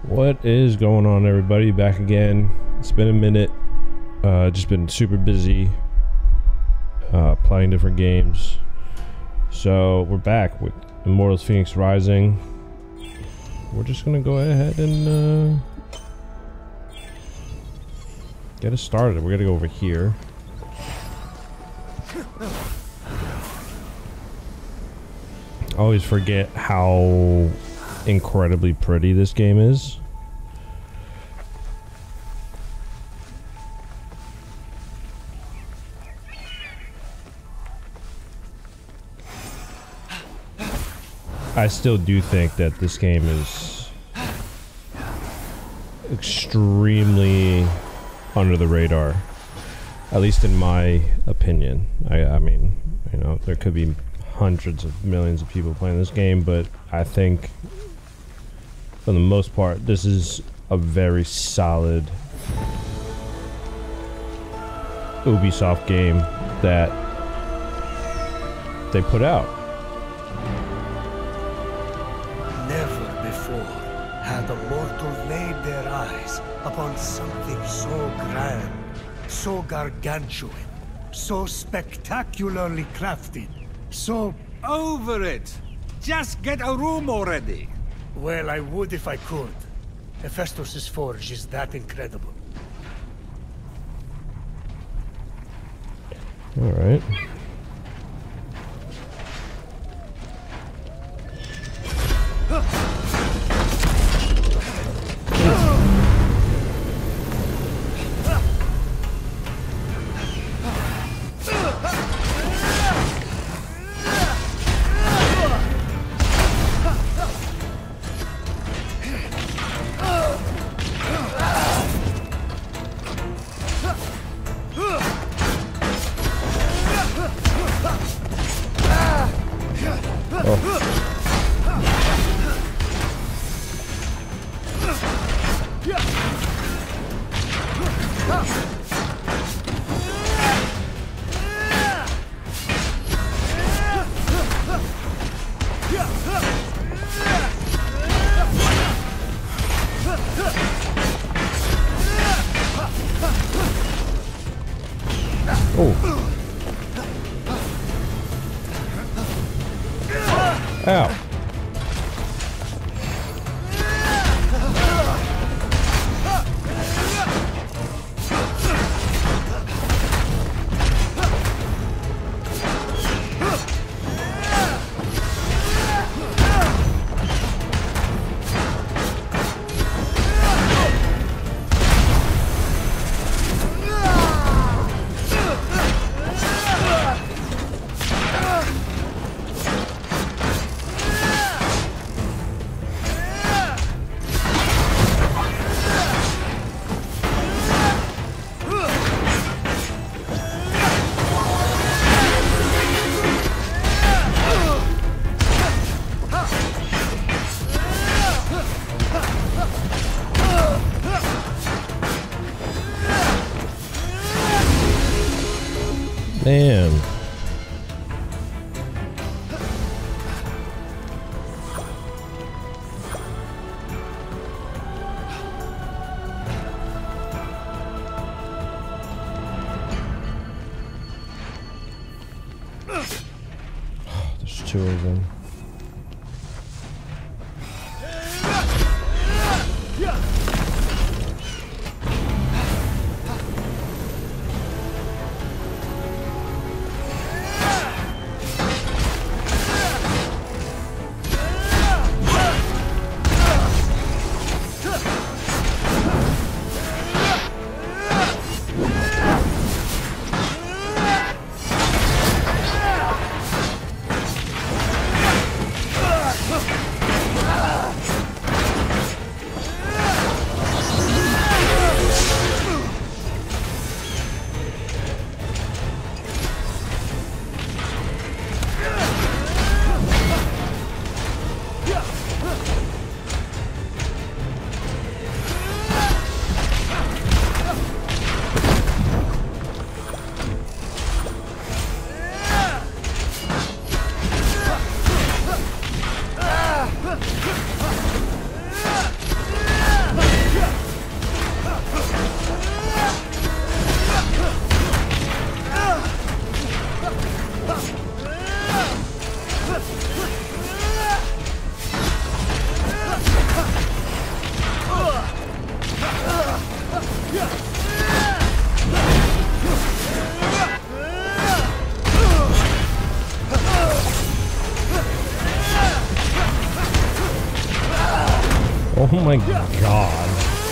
What is going on, everybody? Back again. It's been a minute. Just been super busy playing different games. So we're back with Immortals Fenyx Rising. We're just gonna go ahead and get us started. We're gonna go over here. I always forget how incredibly pretty this game is. I still do think that this game is extremely under the radar, at least in my opinion. I mean, you know, there could be hundreds of millions of people playing this game, but I think for the most part this is a very solid Ubisoft game that they put out. Never before had a mortal laid their eyes upon something so grand, so gargantuan, so spectacularly crafted, so... Over it! Just get a room already! Well, I would if I could. Hephaistos' forge is that incredible. Alright. Ow. Damn. There's two of them. Oh my god.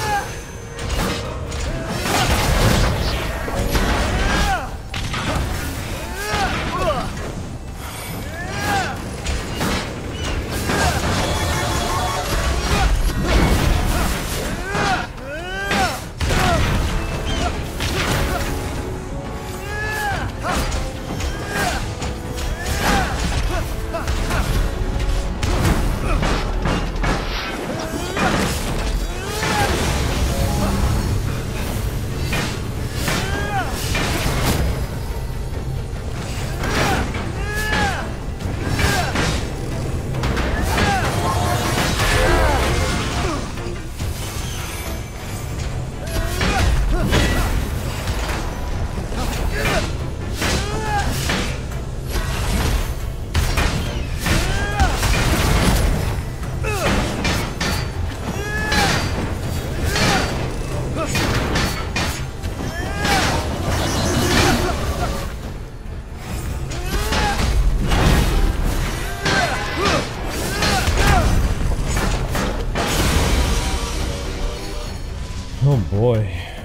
Oh boy.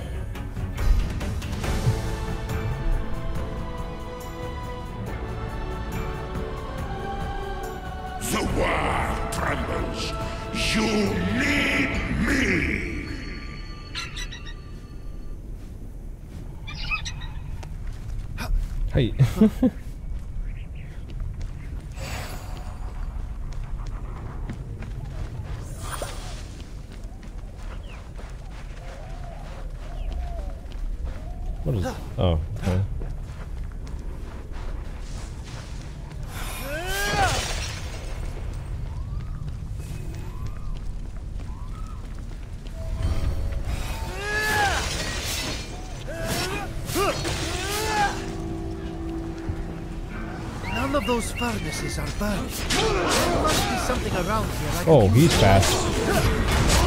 The world trembles. You need me. Hey. What is? Oh, okay. None of those furnaces are burned. There must be something around here. Oh, he's fast.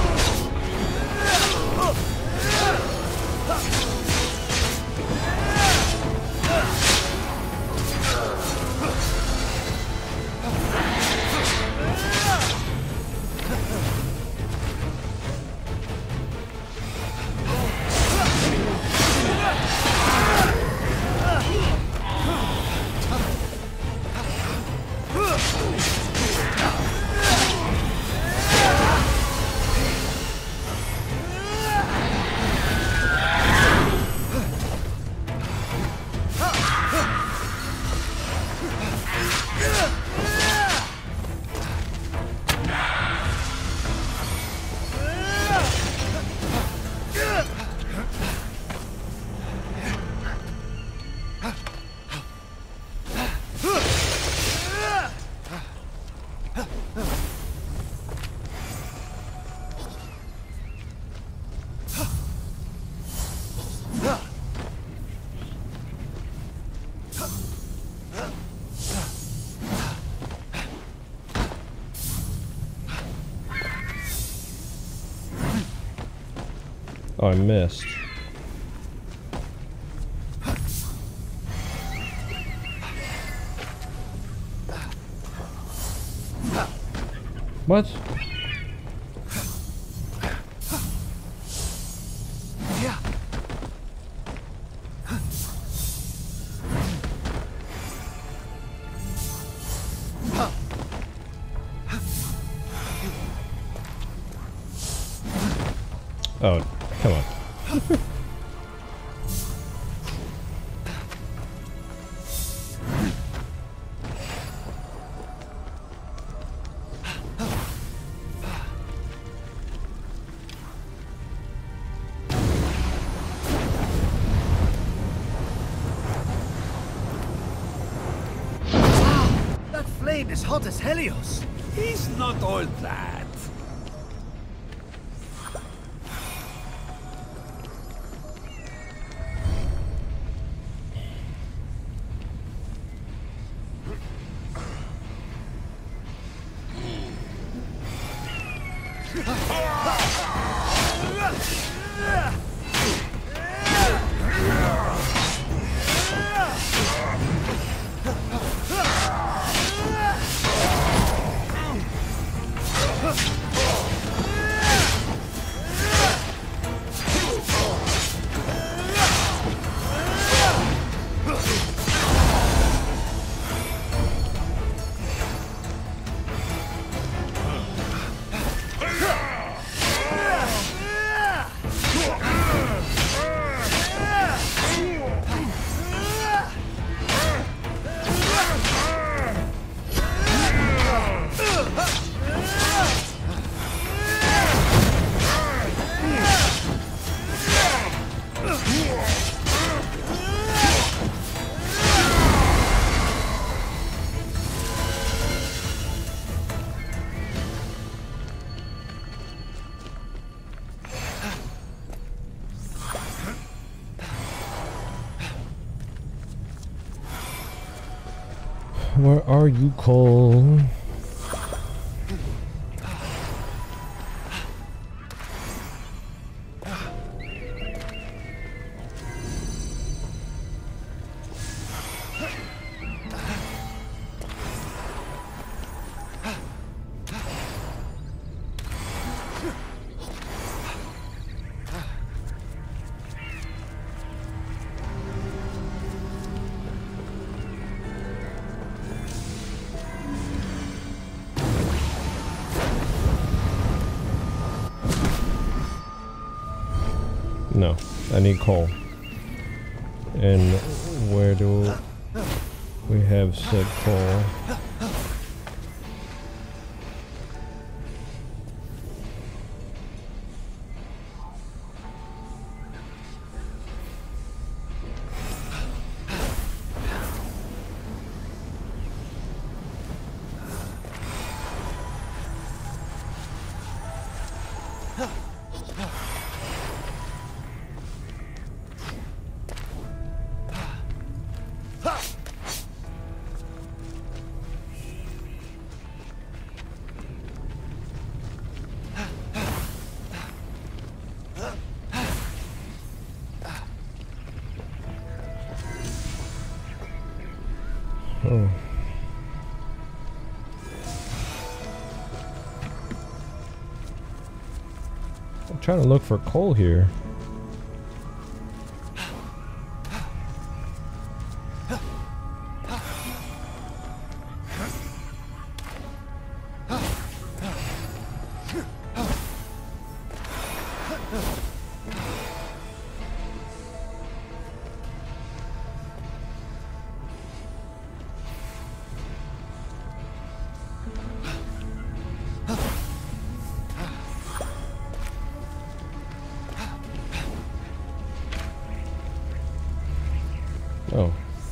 Oh, I missed. What? Oh, come on. That flame is hot as Helios. He's not all that. Where are you, Cole? No, I need coal. And where do we have said coal? Oh. I'm trying to look for coal here. Oh.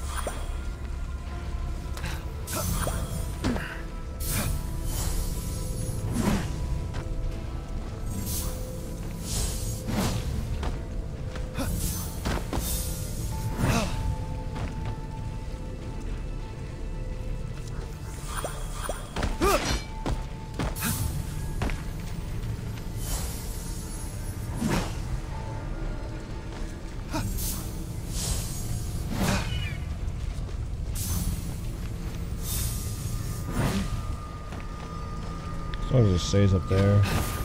As long as it stays up there.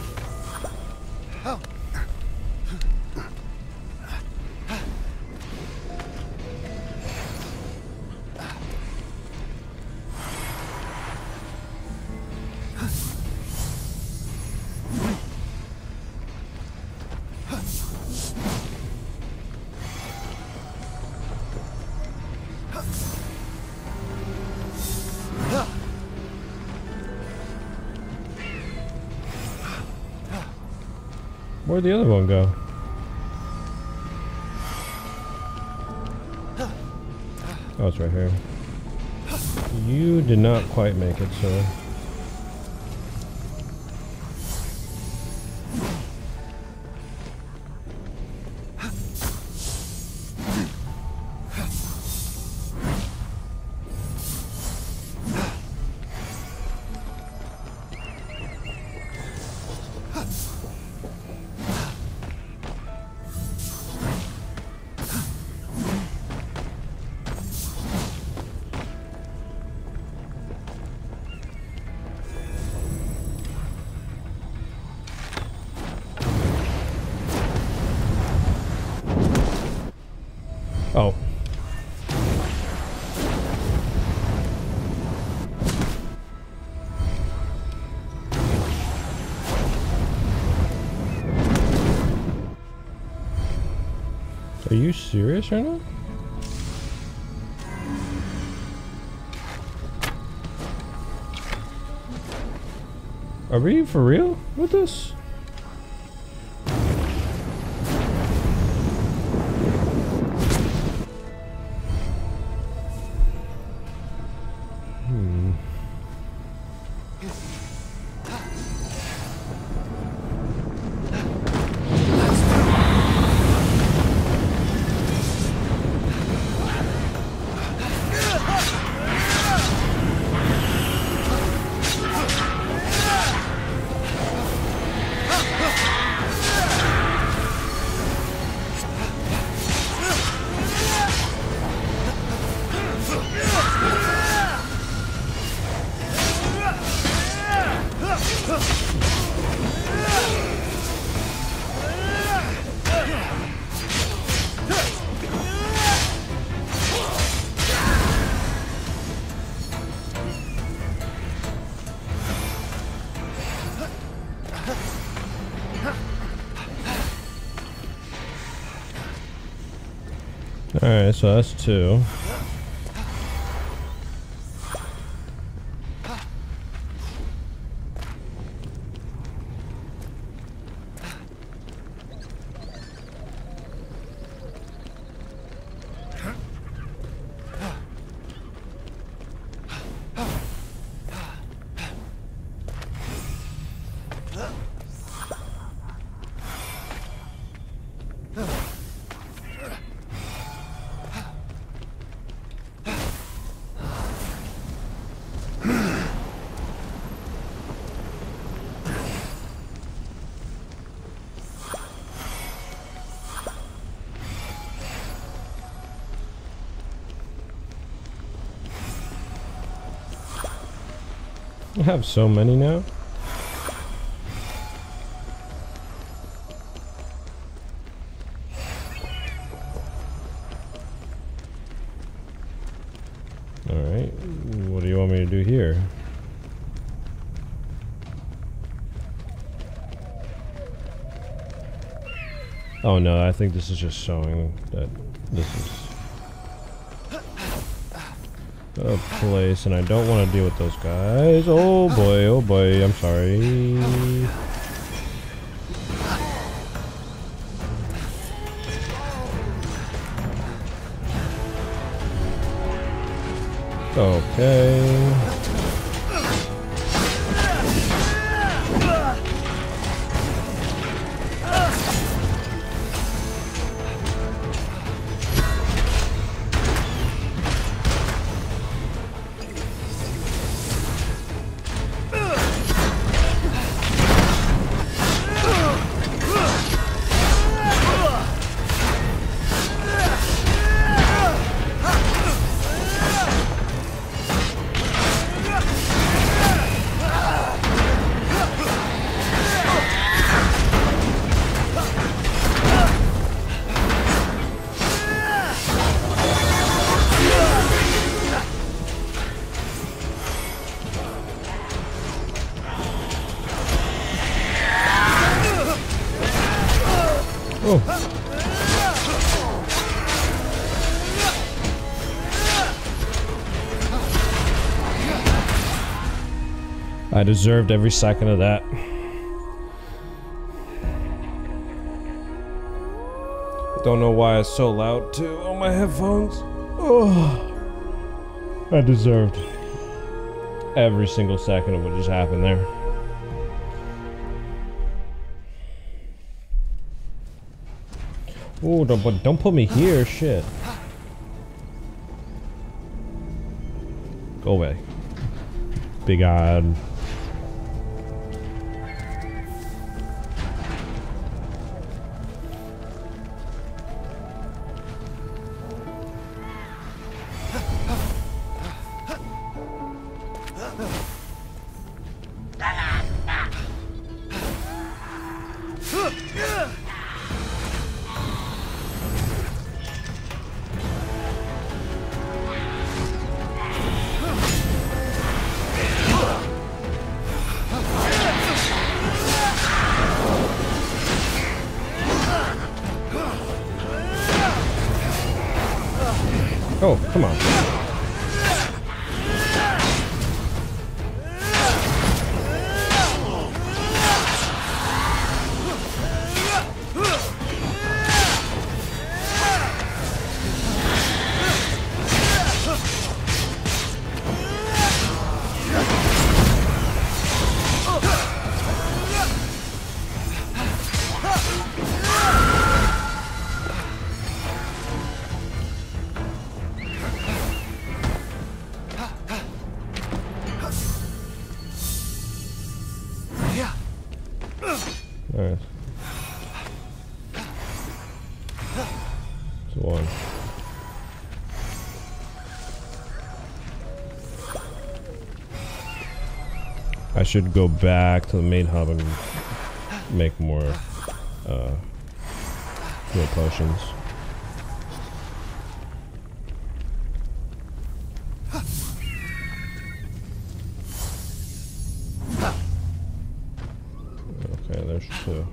Where'd the other one go? Oh, it's right here. You did not quite make it, sir. Oh. Are you serious right now? Are we for real with this? Alright, so that's 2. I have so many now. Alright, what do you want me to do here? Oh no, I think this is just showing that this is a place, and I don't want to deal with those guys. Oh boy, I'm sorry. Okay. I deserved every second of that. Don't know why it's so loud too on my headphones. Oh, I deserved every single second of what just happened there. Oh, don't put me here, shit. Go away. Big odd. Oh, come on. Alright. It's one. I should go back to the main hub and make more heal potions. Okay, there's 2.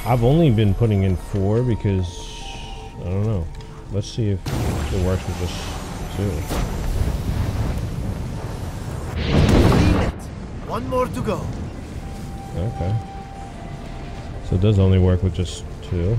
I've only been putting in 4 because I don't know. Let's see if it works with just 2. Clean it. One more to go. Okay. So it does only work with just 2.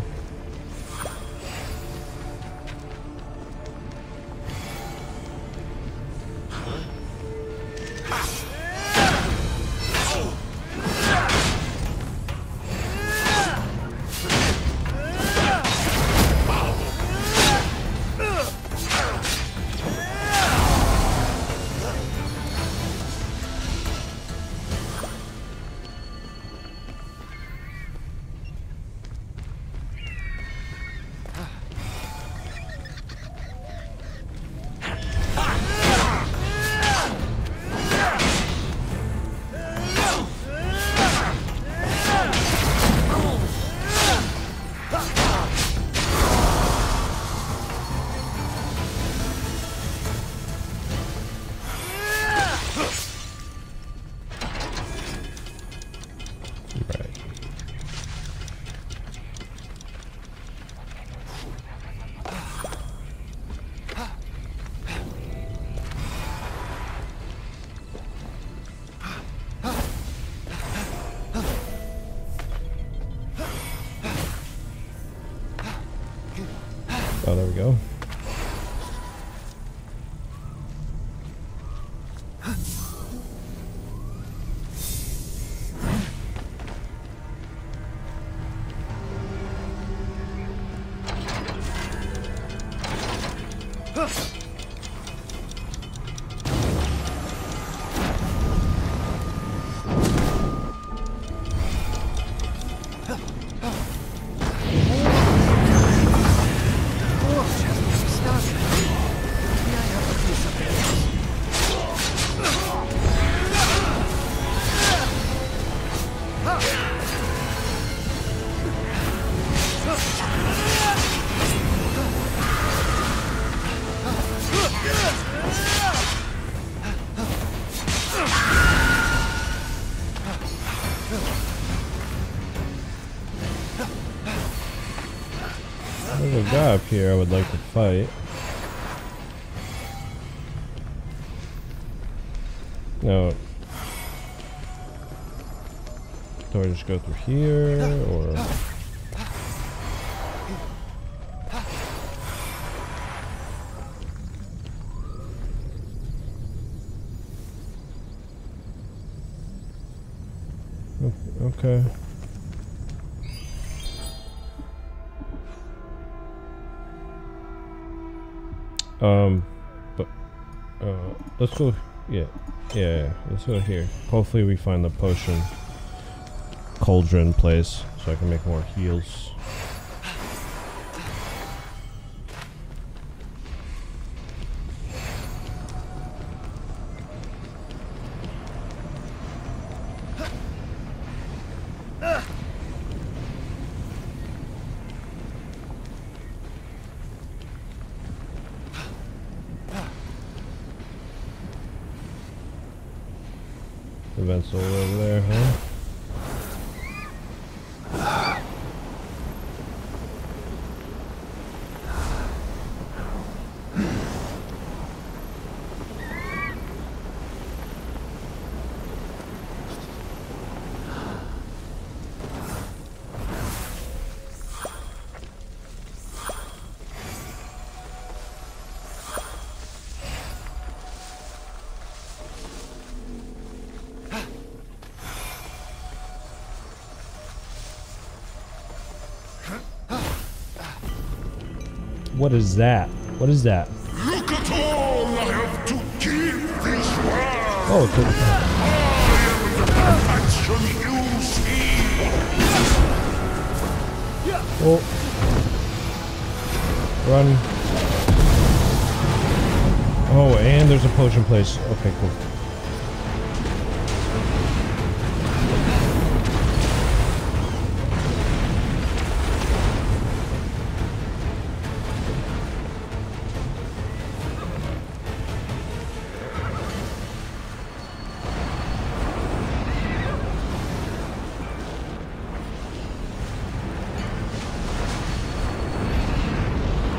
Oh, there we go. There's a guy up here I would like to fight. No. Do I just go through here, or? Okay. But let's go. Yeah. Let's go here. Hopefully, we find the potion cauldron place so I can make more heals. Events all over there, huh? What is that? What is that? Look at all I have to give this world! Oh, it's I am the perfection you see! oh. Run. Oh, and there's a potion place. Okay, cool.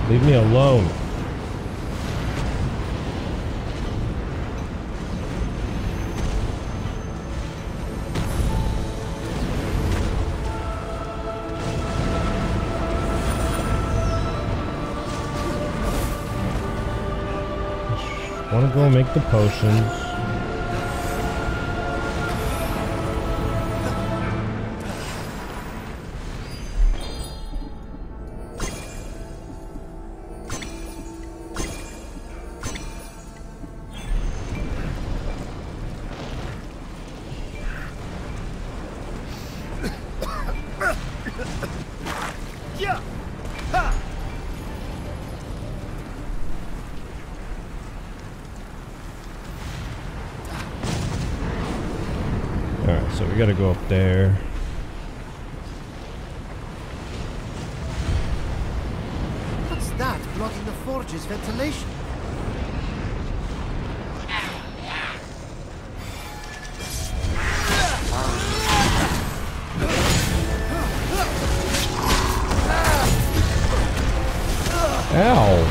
Leave me alone. Want to go make the potions. Alright, so we gotta go up there. What's that blocking the forge's ventilation? Ow!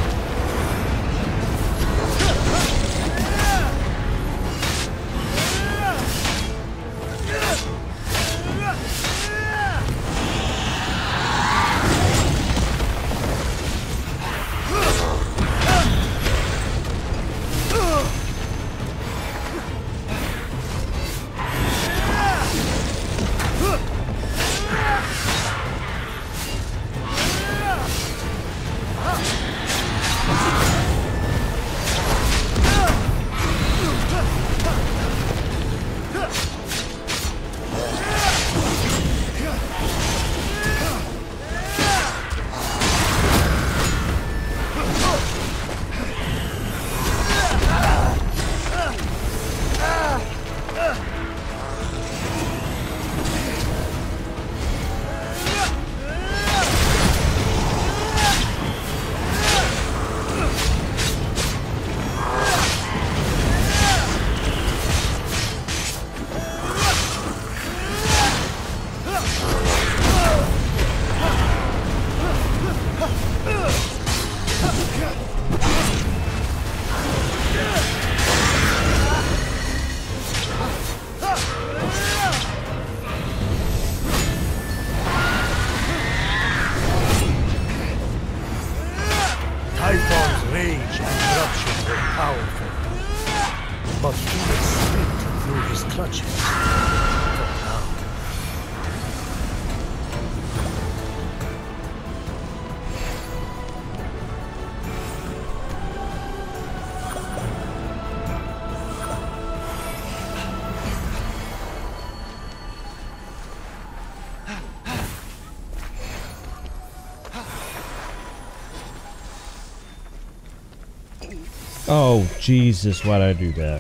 Typhon's rage and corruption were powerful, but Fenyx slipped through his clutches. For now. Oh, Jesus, why'd I do that?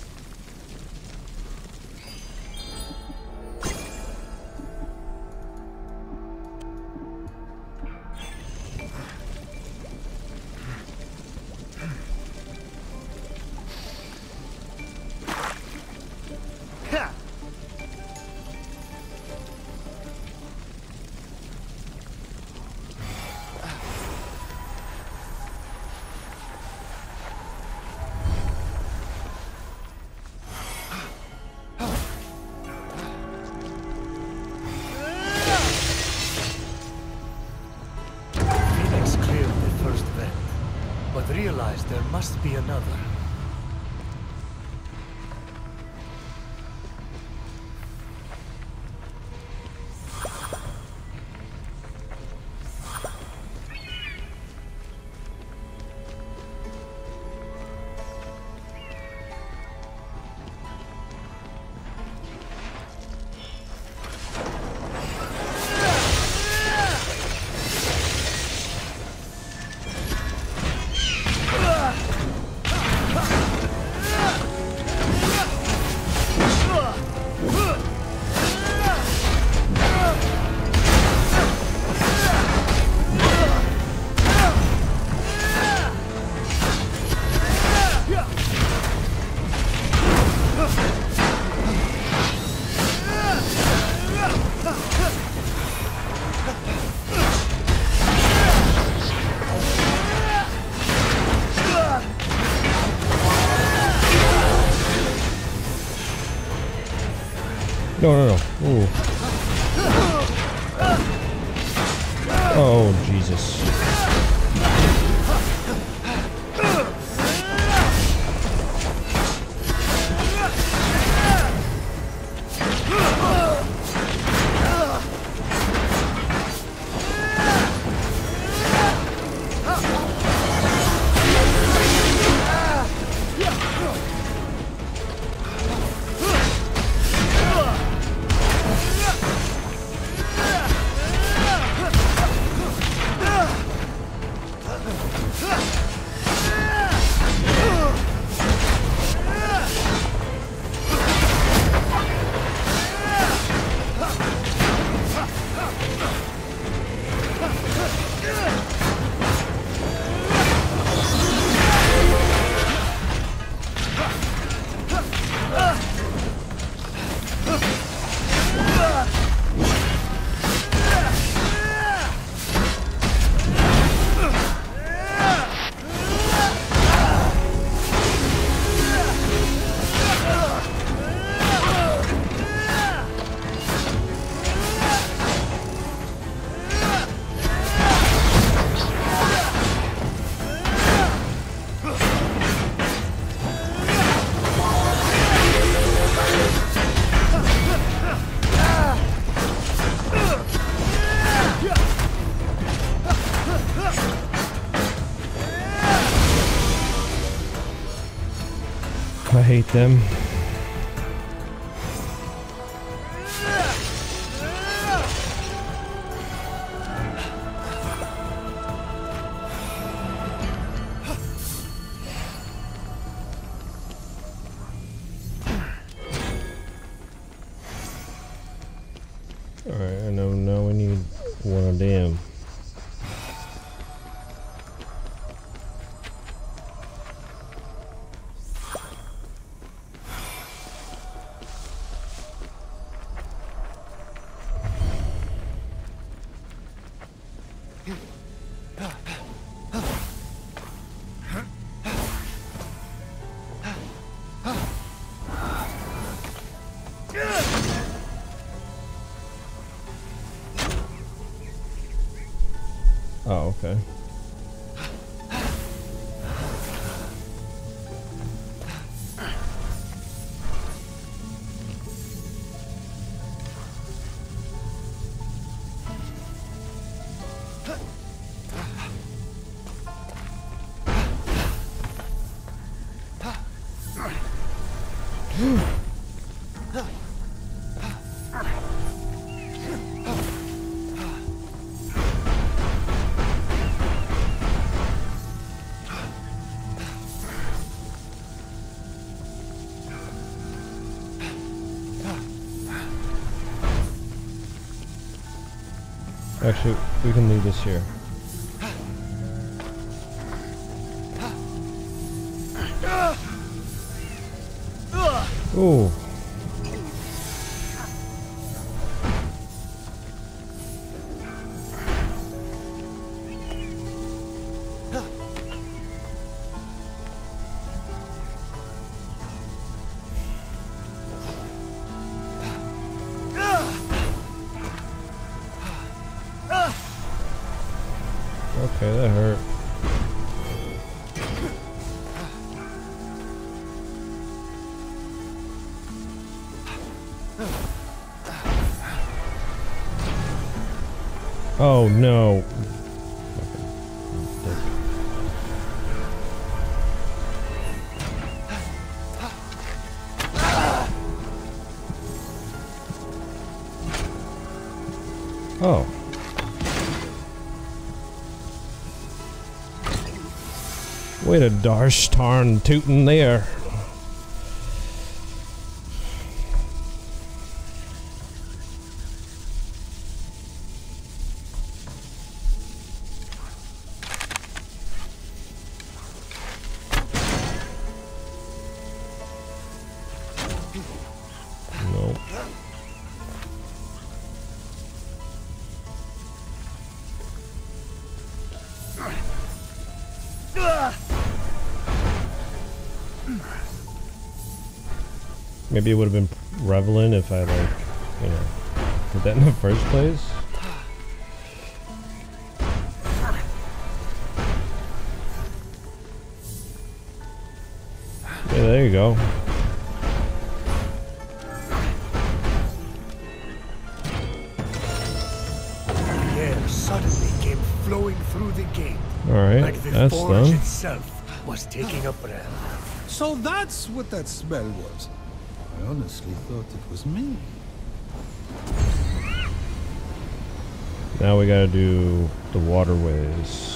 Realized there must be another. No, no, no. Ooh. Oh, Jesus. I hate them. Alright, I know now we need one of them. Oh, okay. Actually, we can leave this here. Ooh. Okay, that hurt. Oh no. Oh. Wait a darsh tarn tootin' there. Nope. Maybe it would have been prevalent if I like you know, put that in the first place. Yeah, there you go. The air suddenly came flowing through the gate. Alright, Like the that's forge done. itself was taking a breath. So that's what that smell was. I honestly thought it was me. Now we gotta do the waterways.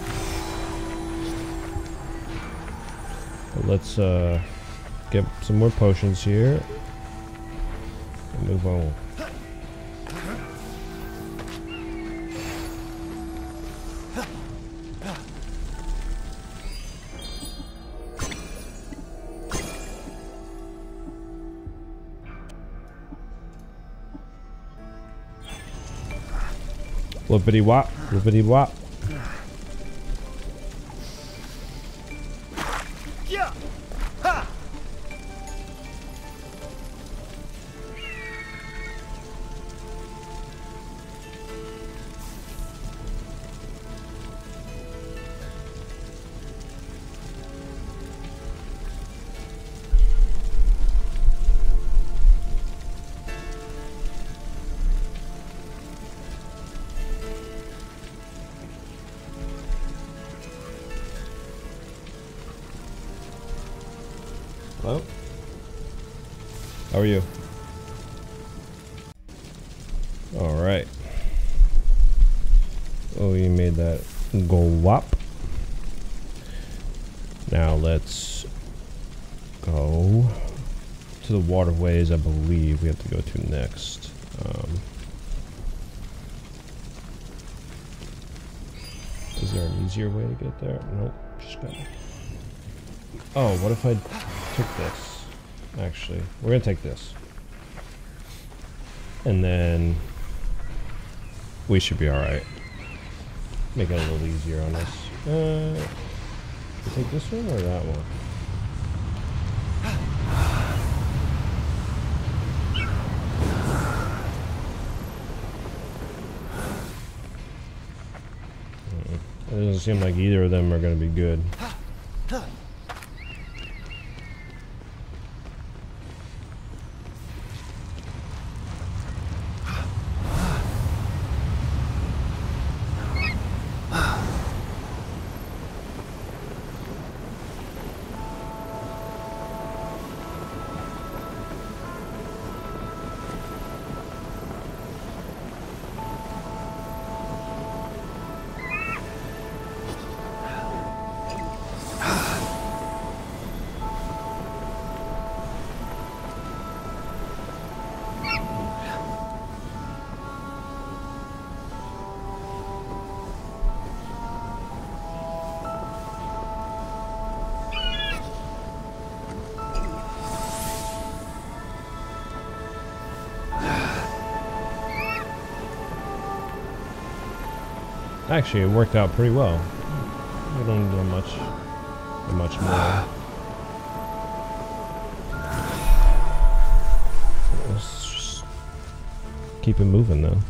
But let's get some more potions here and move on. Whoopity wop, whoopity wop. Yeah. Ha. Hello? How are you? Alright. Oh, you made that go wop. Now let's go to the waterways. I believe we have to go to next. Is there an easier way to get there? Nope. Just gotta. Oh, what if I took this? Actually, we're gonna take this. And then we should be alright. Make it a little easier on us. You take this one or that one? It doesn't seem like either of them are gonna be good. Actually, it worked out pretty well. We don't do much more. Let's just keep it moving though.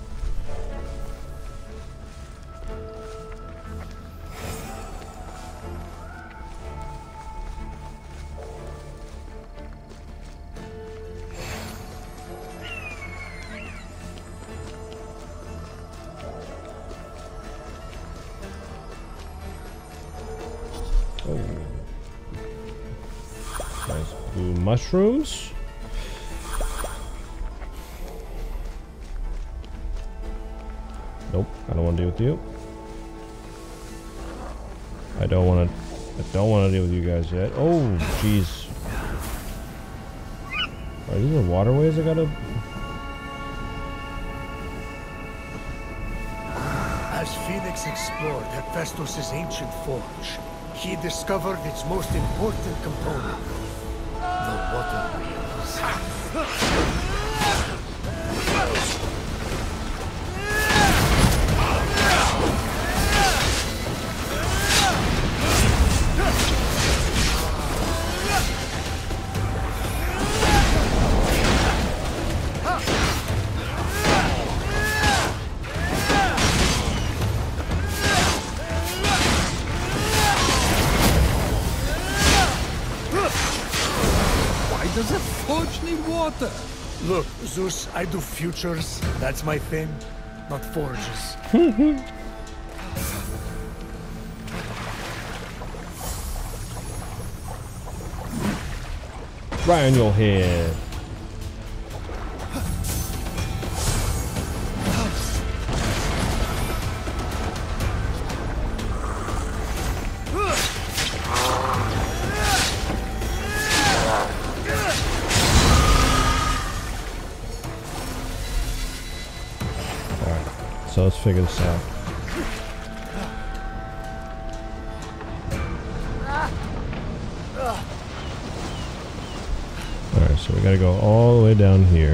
Nice blue mushrooms. Nope, I don't want to deal with you. I don't want to deal with you guys yet. Oh, jeez. Are these the waterways I gotta? As Fenyx explored Hephaistos' ancient forge, he discovered its most important component, the water wheels. Does that forge need water? Look, Zeus, I do futures. That's my thing, not forges. Right on your head. So let's figure this out. Alright, so we gotta go all the way down here.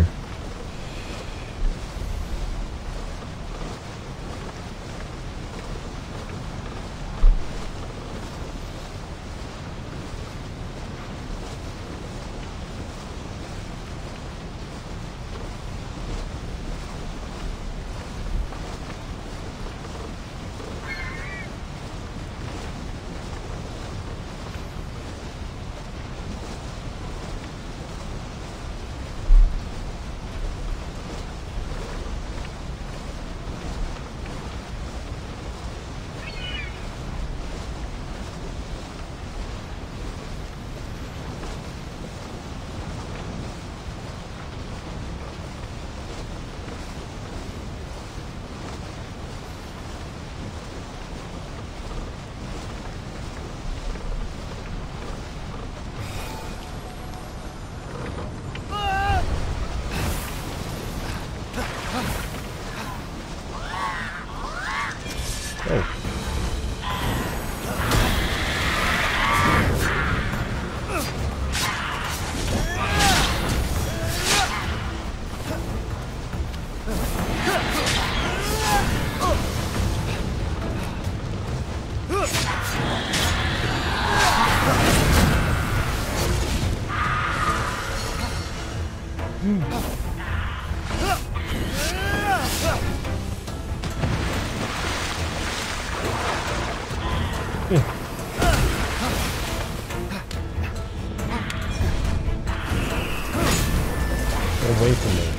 Away from me.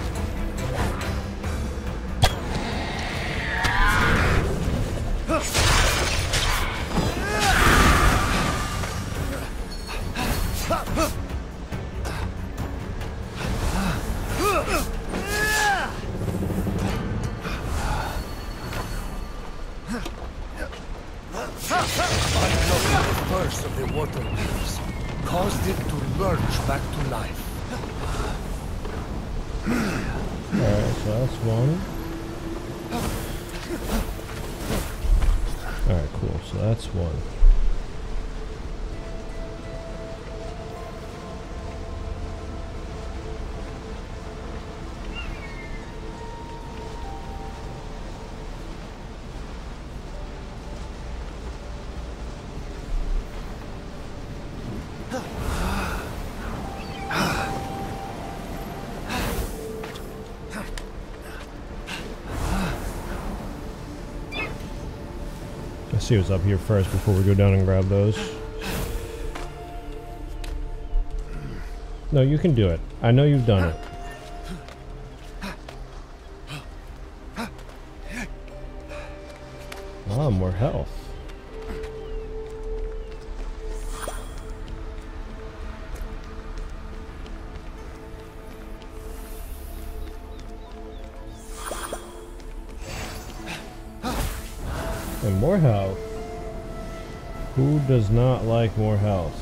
Of the water waves caused it to lurch back to life. Alright, so that's one. Alright, cool. So that's one. Let's see what's up here first before we go down and grab those. No, you can do it. I know you've done it. Ah, more health. And more health. Who does not like more health?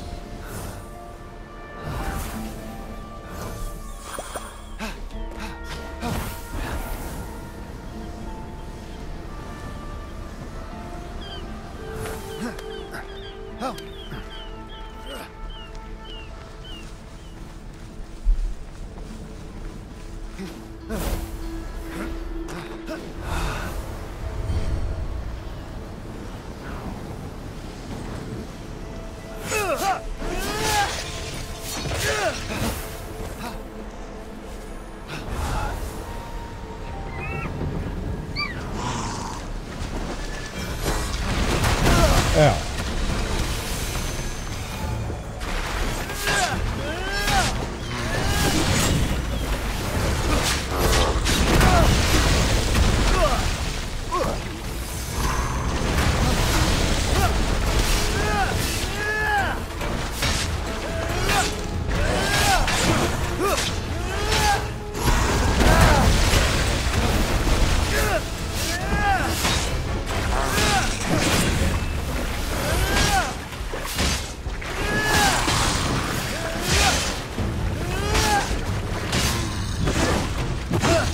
Ow.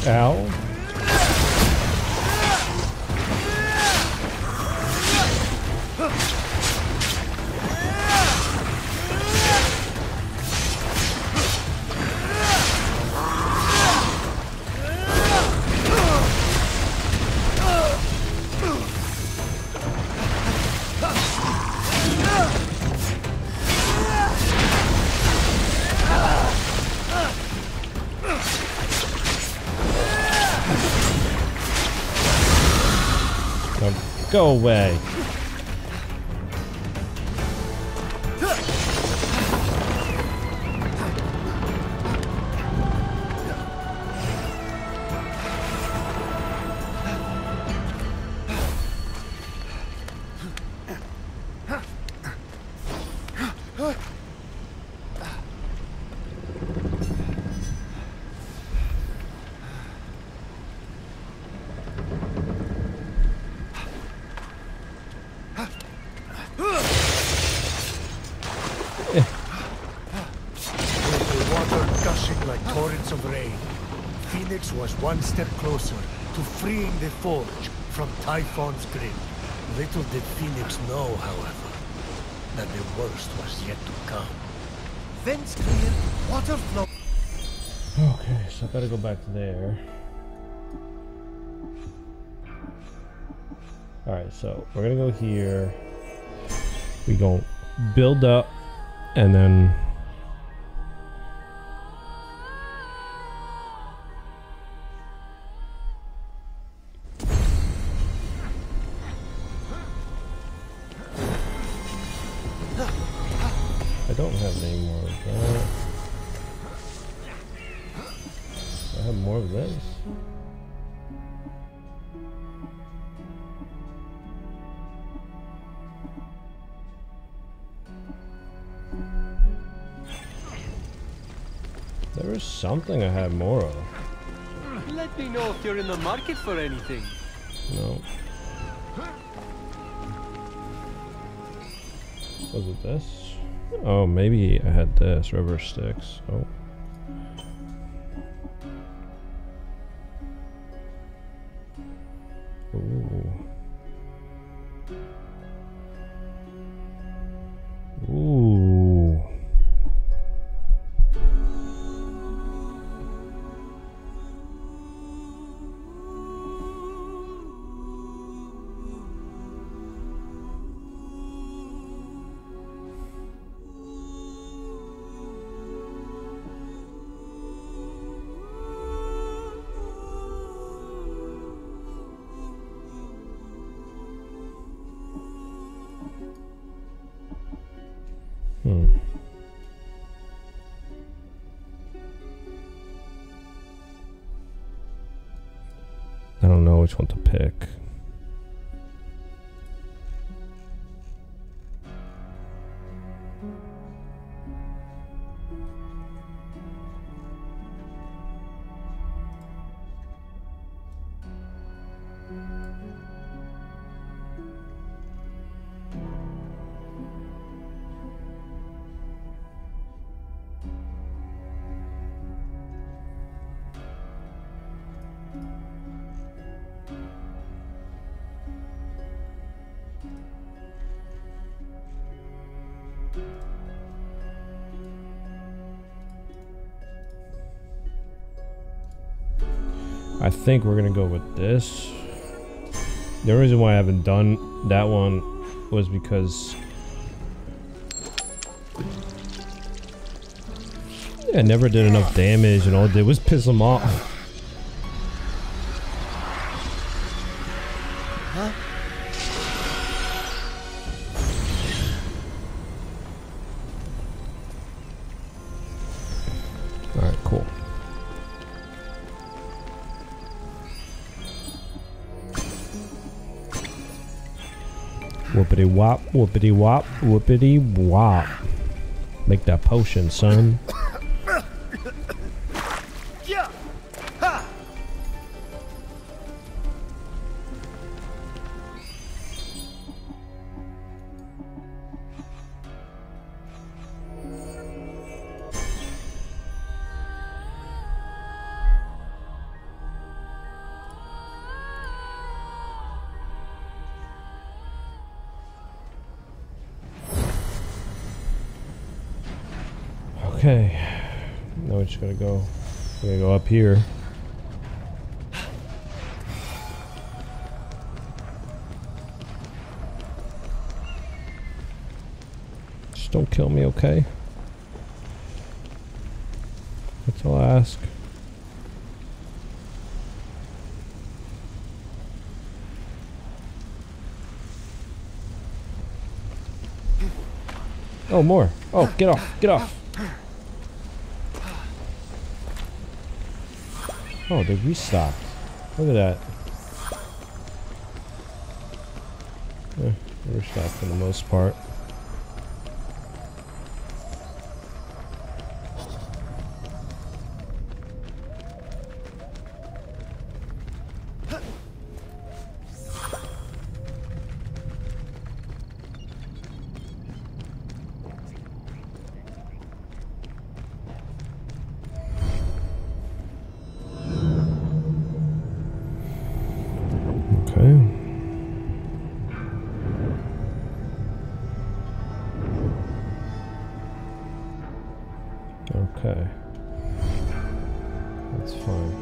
Ow. Go away. Was one step closer to freeing the forge from Typhon's grip. Little did Phoenix know, however, that the worst was yet to come. Vents clear, water flow. Okay, so I gotta go back to there. Alright, so we're gonna go here. We gonna build up and then I don't have any more of that. I have more of this. There was something I had more of. Let me know if you're in the market for anything. No. Was it this? Oh, maybe I had this. Rubber sticks. Oh. Ooh. Ooh. I don't know which one to pick. I think we're gonna go with this. The only reason why I haven't done that one was because I never did enough damage and all it did was piss them off. Huh? Alright, cool. Whoopity wop, whoopity wop, whoopity wop. Make that potion, son. Okay. Now we just gotta go. We gotta go up here. Just don't kill me, okay? That's all I ask. Oh, more. Oh, get off. Get off. Oh, they restocked. Look at that. Yeah, they restocked for the most part. Okay. That's fine.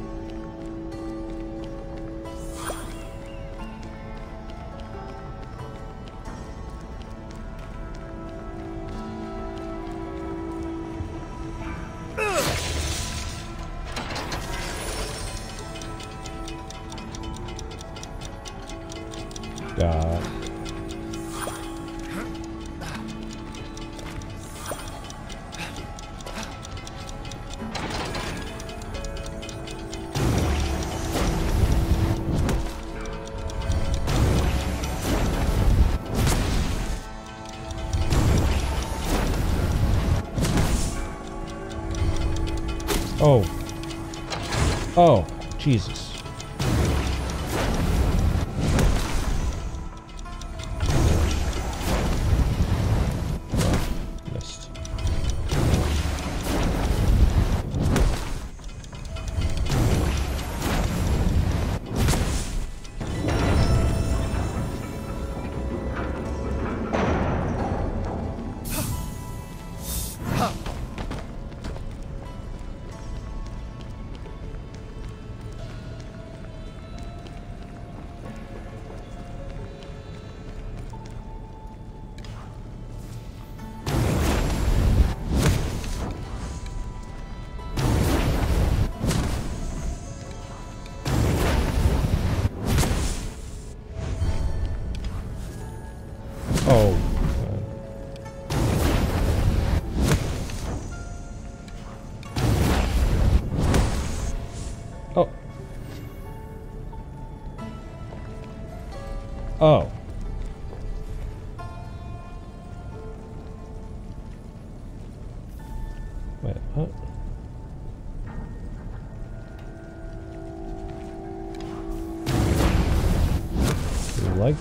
God. Oh. Oh, Jesus. Missed. Oh. Oh. Oh. Wait, what? You like?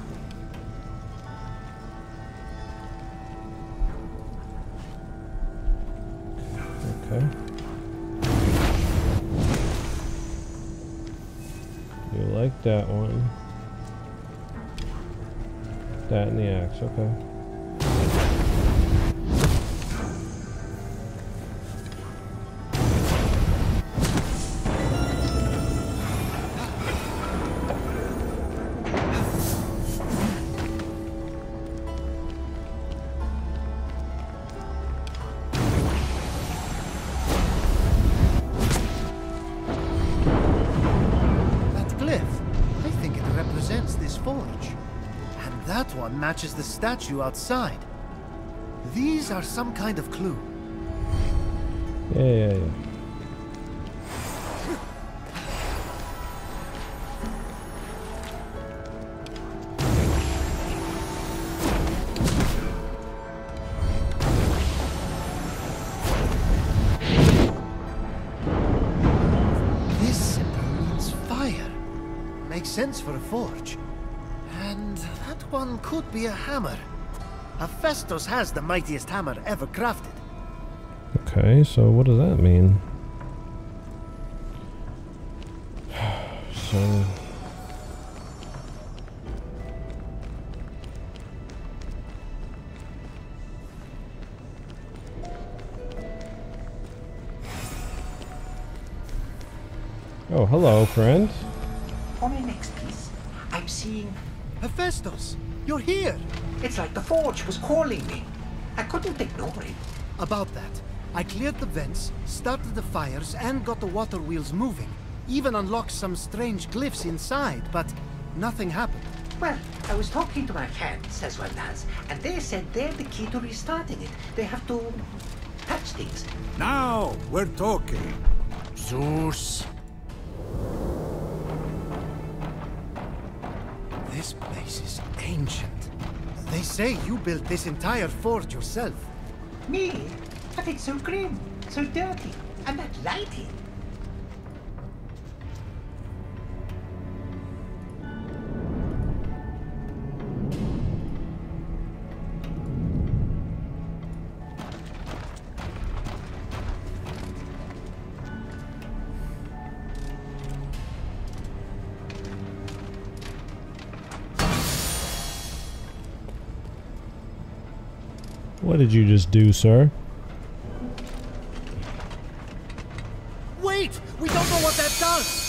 Okay. You like that one. That and the axe, okay. That one matches the statue outside. These are some kind of clue. Yeah. This simply means fire. Makes sense for a forge. And that one could be a hammer. Hephaistos has the mightiest hammer ever crafted. Okay, so what does that mean? So... Oh, hello, friend. For my next piece, I'm seeing... Hephaistos, you're here! It's like the forge was calling me. I couldn't ignore it. About that, I cleared the vents, started the fires, and got the water wheels moving. Even unlocked some strange glyphs inside, but nothing happened. Well, I was talking to my friends, as one does, and they said they're the key to restarting it. They have to touch things. Now we're talking. Zeus. This place is ancient. They say you built this entire forge yourself. Me? But it's so grim, so dirty, and that lighting. What did you just do, sir? Wait! We don't know what that does!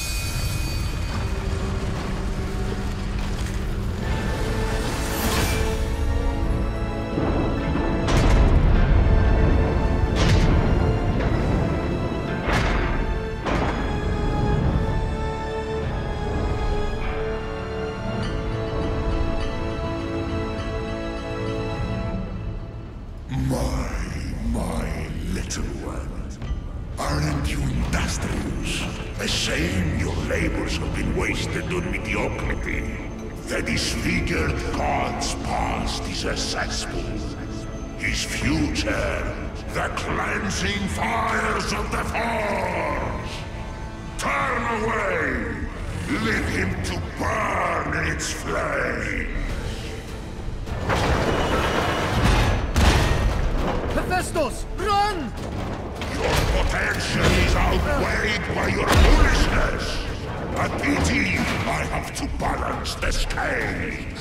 My little one. Aren't you industrious? A shame your labors have been wasted on mediocrity. The disfigured god's past is a cesspool. His future, the cleansing fires of the forge. Turn away! Leave him to burn in its flame! Hephaistos, run! Your potential is outweighed by your foolishness! A pity I have to balance the scales!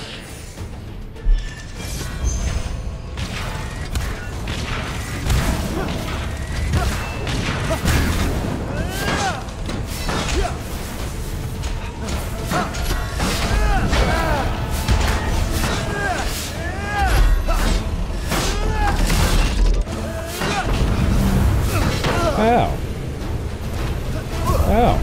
Ow. Ow.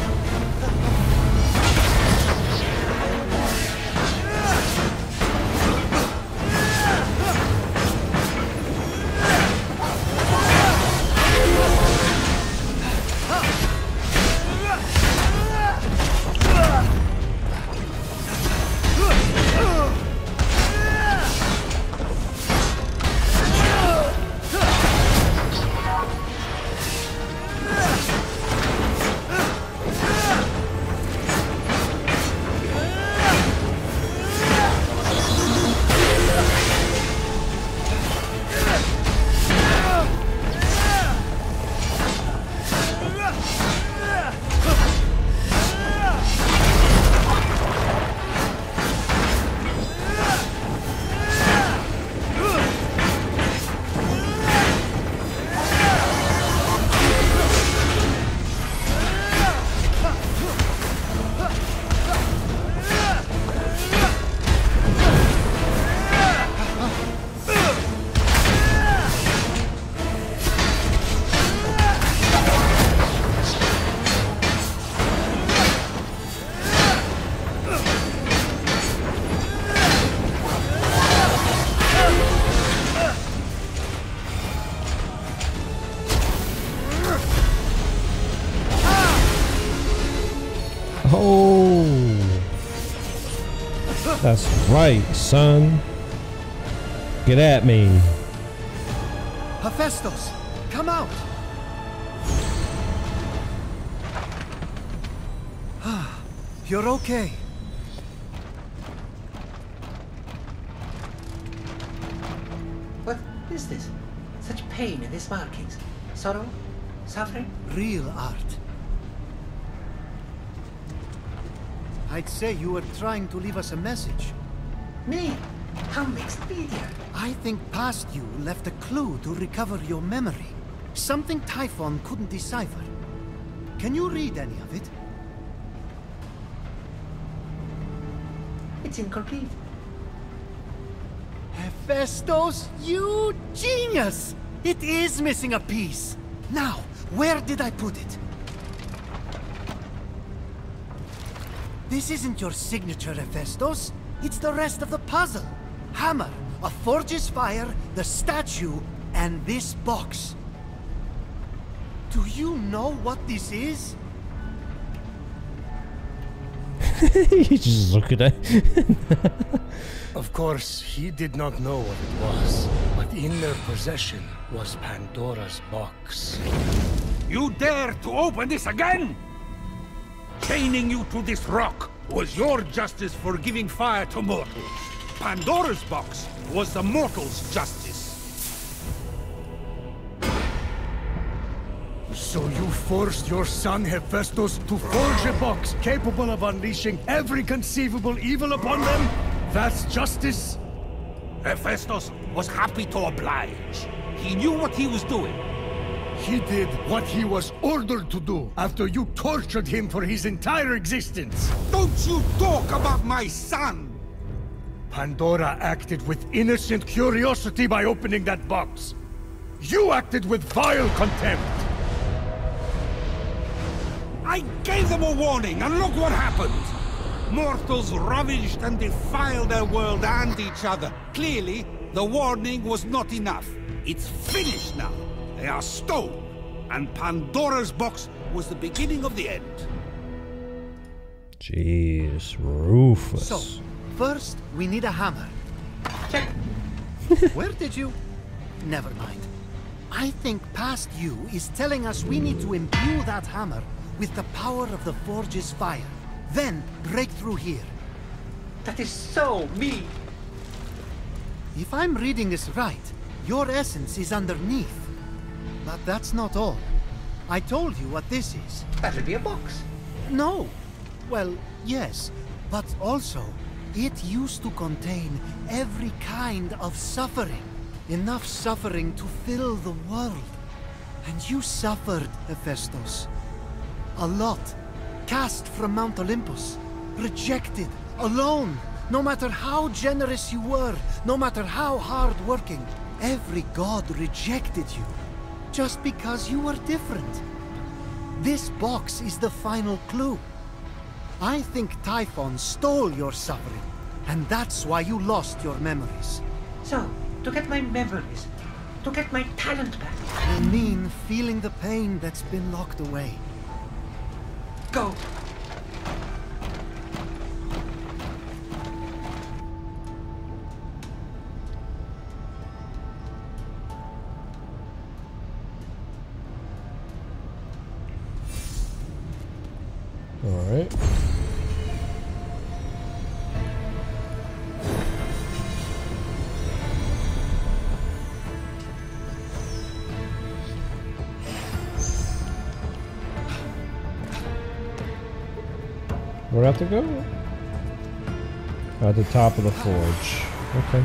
That's right, son. Get at me. Hephaistos, come out! You're okay. What is this? Such pain in these markings. Sorrow? Suffering? Real art. I'd say you were trying to leave us a message. Me? How mixed media? I think past you left a clue to recover your memory. Something Typhon couldn't decipher. Can you read any of it? It's incomplete. Hephaistos, you genius! It is missing a piece. Now, where did I put it? This isn't your signature, Hephaistos. It's the rest of the puzzle. Hammer, a forge's fire, the statue, and this box. Do you know what this is? He's just looking at Of course, he did not know what it was, but in their possession was Pandora's box. You dare to open this again? Chaining you to this rock was your justice for giving fire to mortals. Pandora's box was the mortals' justice. So you forced your son Hephaistos to forge a box capable of unleashing every conceivable evil upon them? That's justice? Hephaistos was happy to oblige. He knew what he was doing. He did what he was ordered to do after you tortured him for his entire existence. Don't you talk about my son! Pandora acted with innocent curiosity by opening that box. You acted with vile contempt. I gave them a warning, and look what happened! Mortals ravaged and defiled their world and each other. Clearly, the warning was not enough. It's finished now. They are stone. And Pandora's box was the beginning of the end. Jeez, Rufus. So, first, we need a hammer. Check. Where did you... Never mind. I think past you is telling us we need to imbue that hammer with the power of the forge's fire. Then, break through here. That is so me. If I'm reading this right, your essence is underneath. But that's not all. I told you what this is. That would be a box. No. Well, yes. But also, it used to contain every kind of suffering. Enough suffering to fill the world. And you suffered, Hephaistos. A lot. Cast from Mount Olympus. Rejected. Alone. No matter how generous you were, no matter how hard-working, every god rejected you. Just because you were different. This box is the final clue. I think Typhon stole your suffering, and that's why you lost your memories. So, to get my memories, to get my talent back. I mean, feeling the pain that's been locked away. Go. All right. Where do I have to go? At the top of the forge. Okay.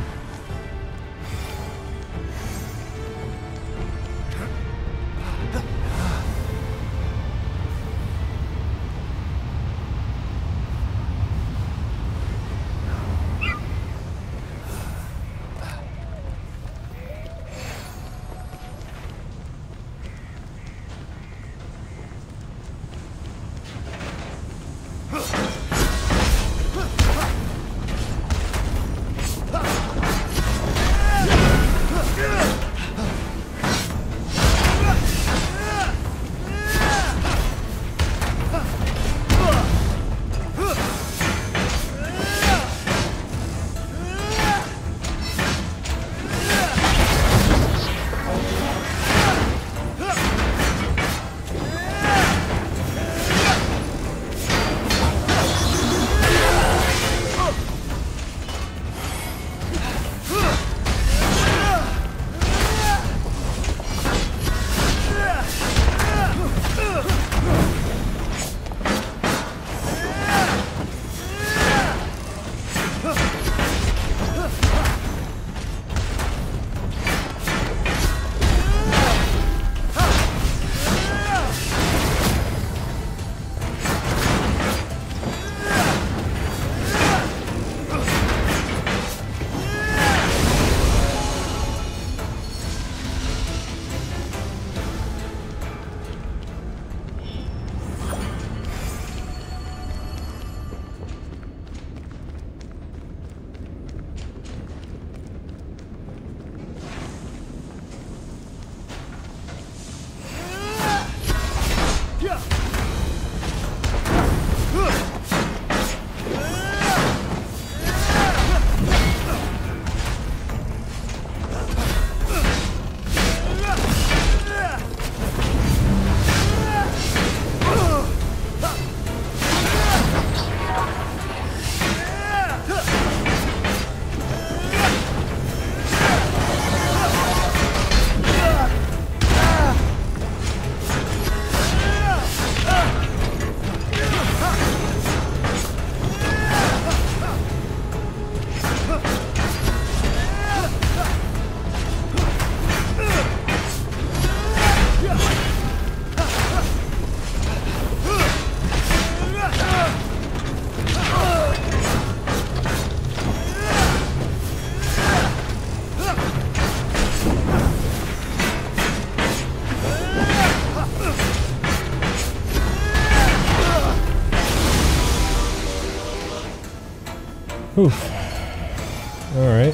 Oof. Alright.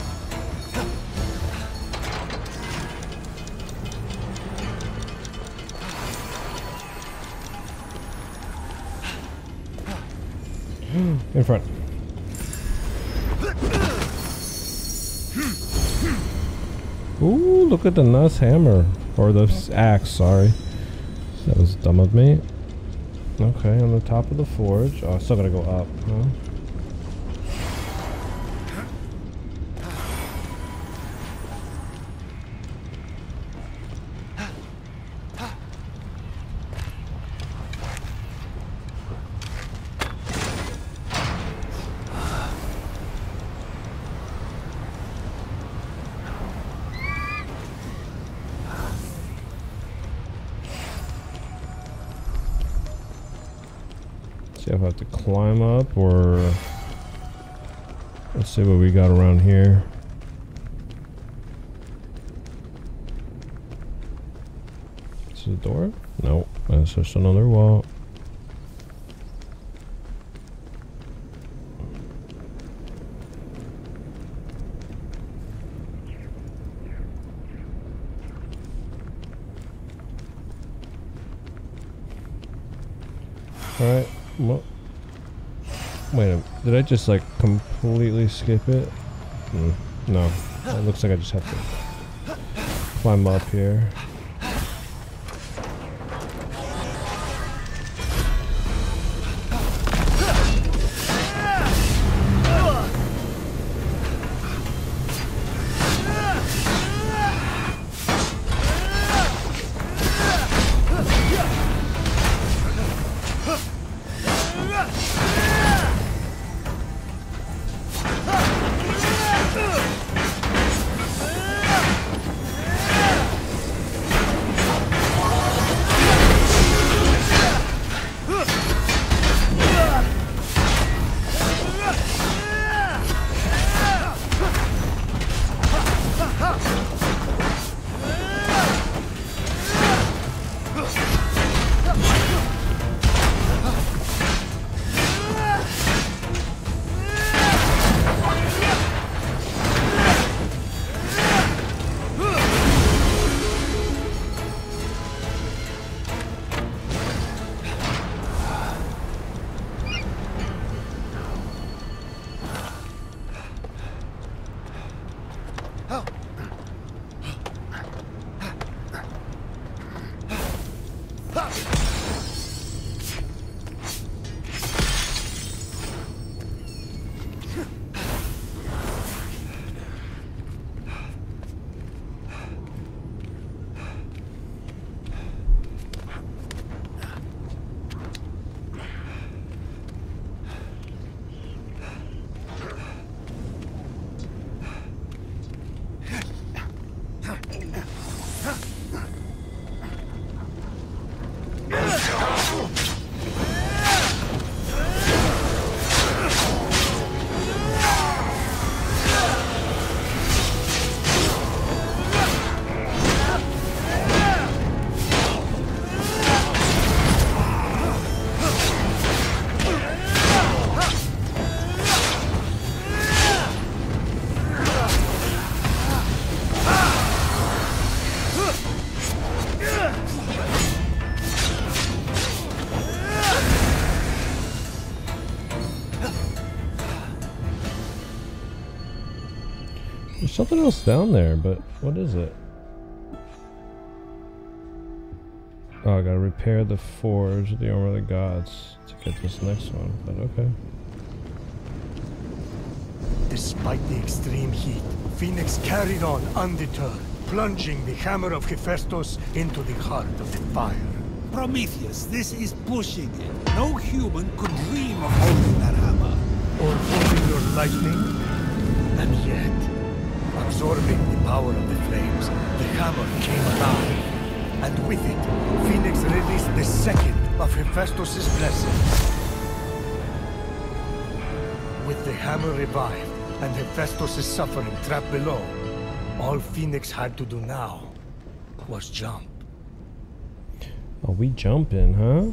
In front. Ooh, look at the nice hammer. Or the axe, sorry. That was dumb of me. Okay, on the top of the forge. Oh, I still gotta go up, huh? See if I have to climb up, or let's see what we got around here. Is this a door? Nope, that's just another wall. Alright. Well, wait a minute. Did I just like completely skip it? No. It looks like I just have to climb up here. There's something else down there, but what is it? Oh, I gotta repair the forge of the armor of the gods to get this next one, but okay. Despite the extreme heat, Fenyx carried on undeterred, plunging the hammer of Hephaistos into the heart of the fire. Prometheus, this is pushing it. No human could dream of holding that hammer. Or holding your lightning. And yet, absorbing the power of the flames, the hammer came alive. And with it, Fenyx released the second of Hephaistos' blessings. With the hammer revived, and Hephaistos' suffering trapped below, all Fenyx had to do now was jump. Are we jumping, huh?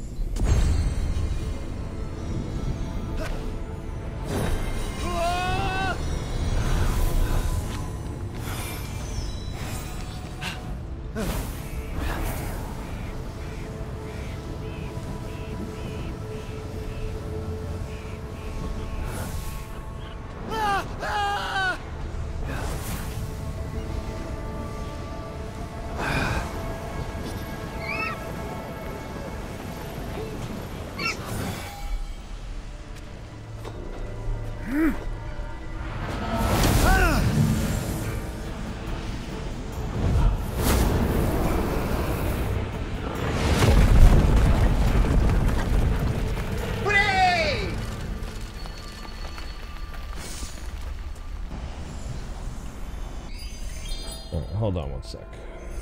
Hold on one sec.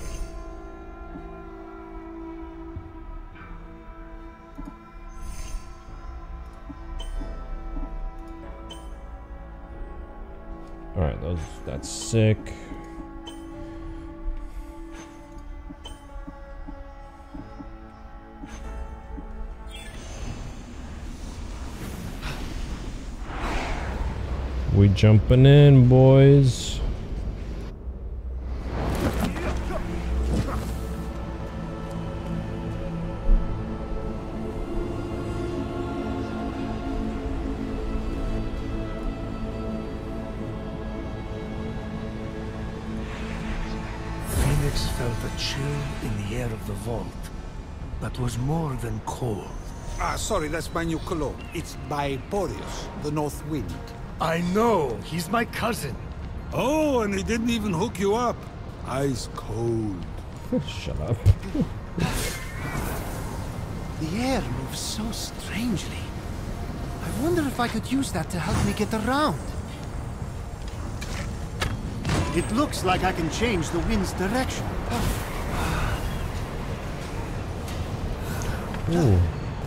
All right, that's sick. We jumping in, boys. Felt a chill in the air of the vault that was more than cold. Ah, sorry, that's my new cologne. It's by Boreas, the North Wind. I know, he's my cousin. Oh, and he didn't even hook you up. Ice cold. Shut up. The air moves so strangely. I wonder if I could use that to help me get around. It looks like I can change the wind's direction. Ooh.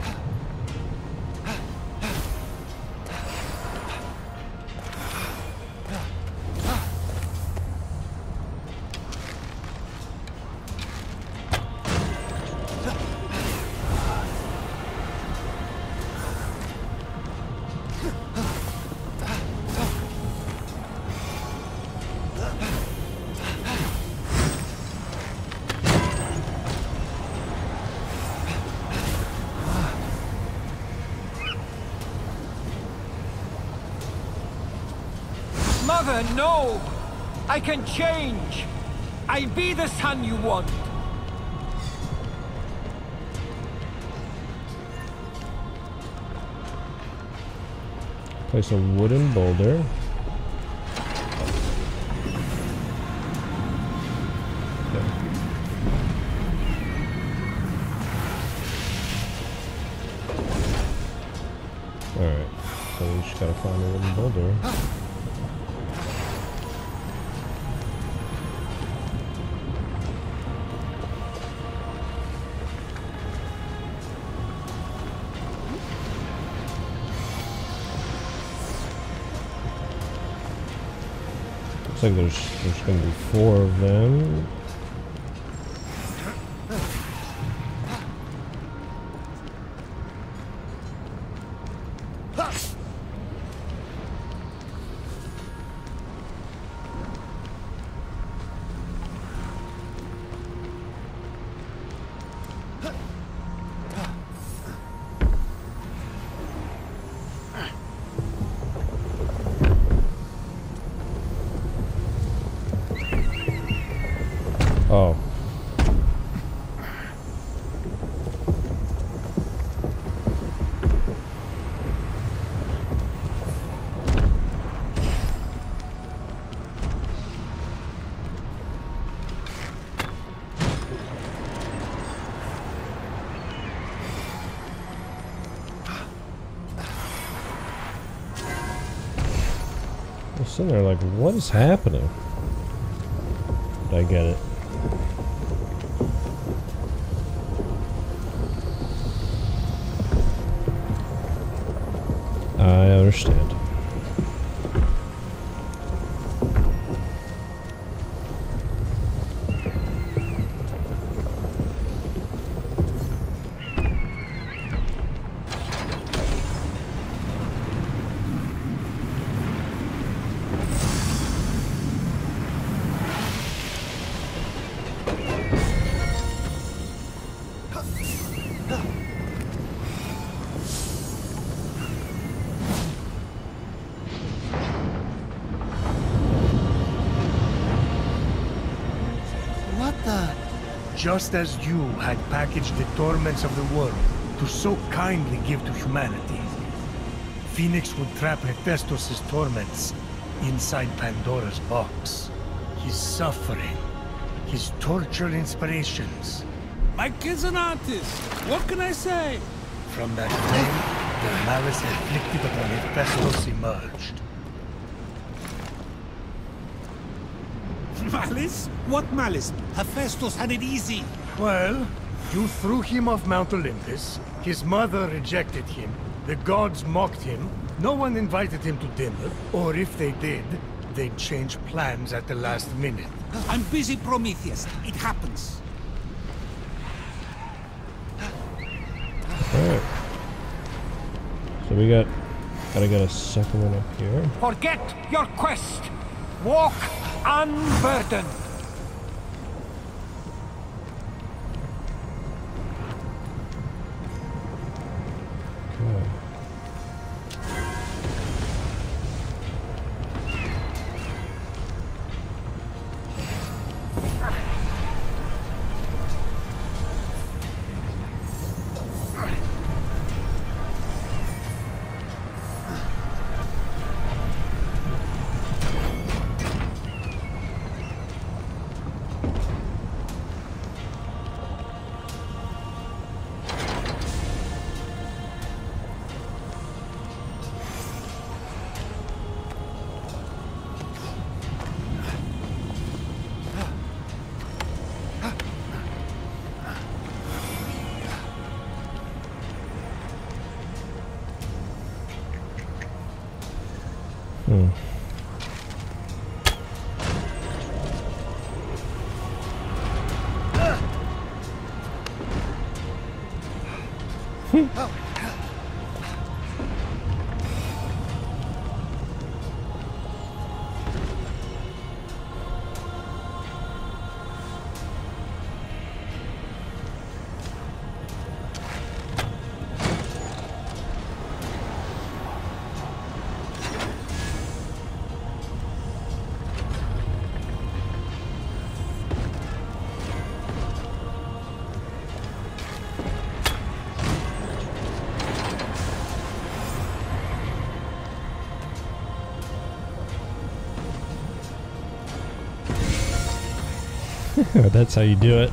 Mother, no! I can change! I'll be the son you want! Place a wooden boulder. Alright, so we just gotta find a wooden boulder. Looks like there's gonna be 4 of them. Oh. I'm sitting there like, what is happening? I get it. I understand. Just as you had packaged the torments of the world to so kindly give to humanity, Fenyx would trap Hephaistos' torments inside Pandora's box. His suffering, his tortured inspirations. My kid's an artist. What can I say? From that flame, the malice inflicted upon Hephaistos emerged. Malice? What malice? Hephaistos had it easy. Well, you threw him off Mount Olympus, his mother rejected him, the gods mocked him, no one invited him to dinner, or if they did, they'd change plans at the last minute. I'm busy, Prometheus. It happens. Alright. So we gotta get a second one up here. Forget your quest. Walk unburdened. Okay. That's how you do it.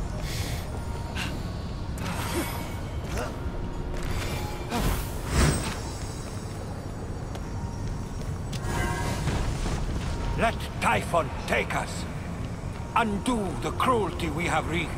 Let Typhon take us. Undo the cruelty we have wreaked.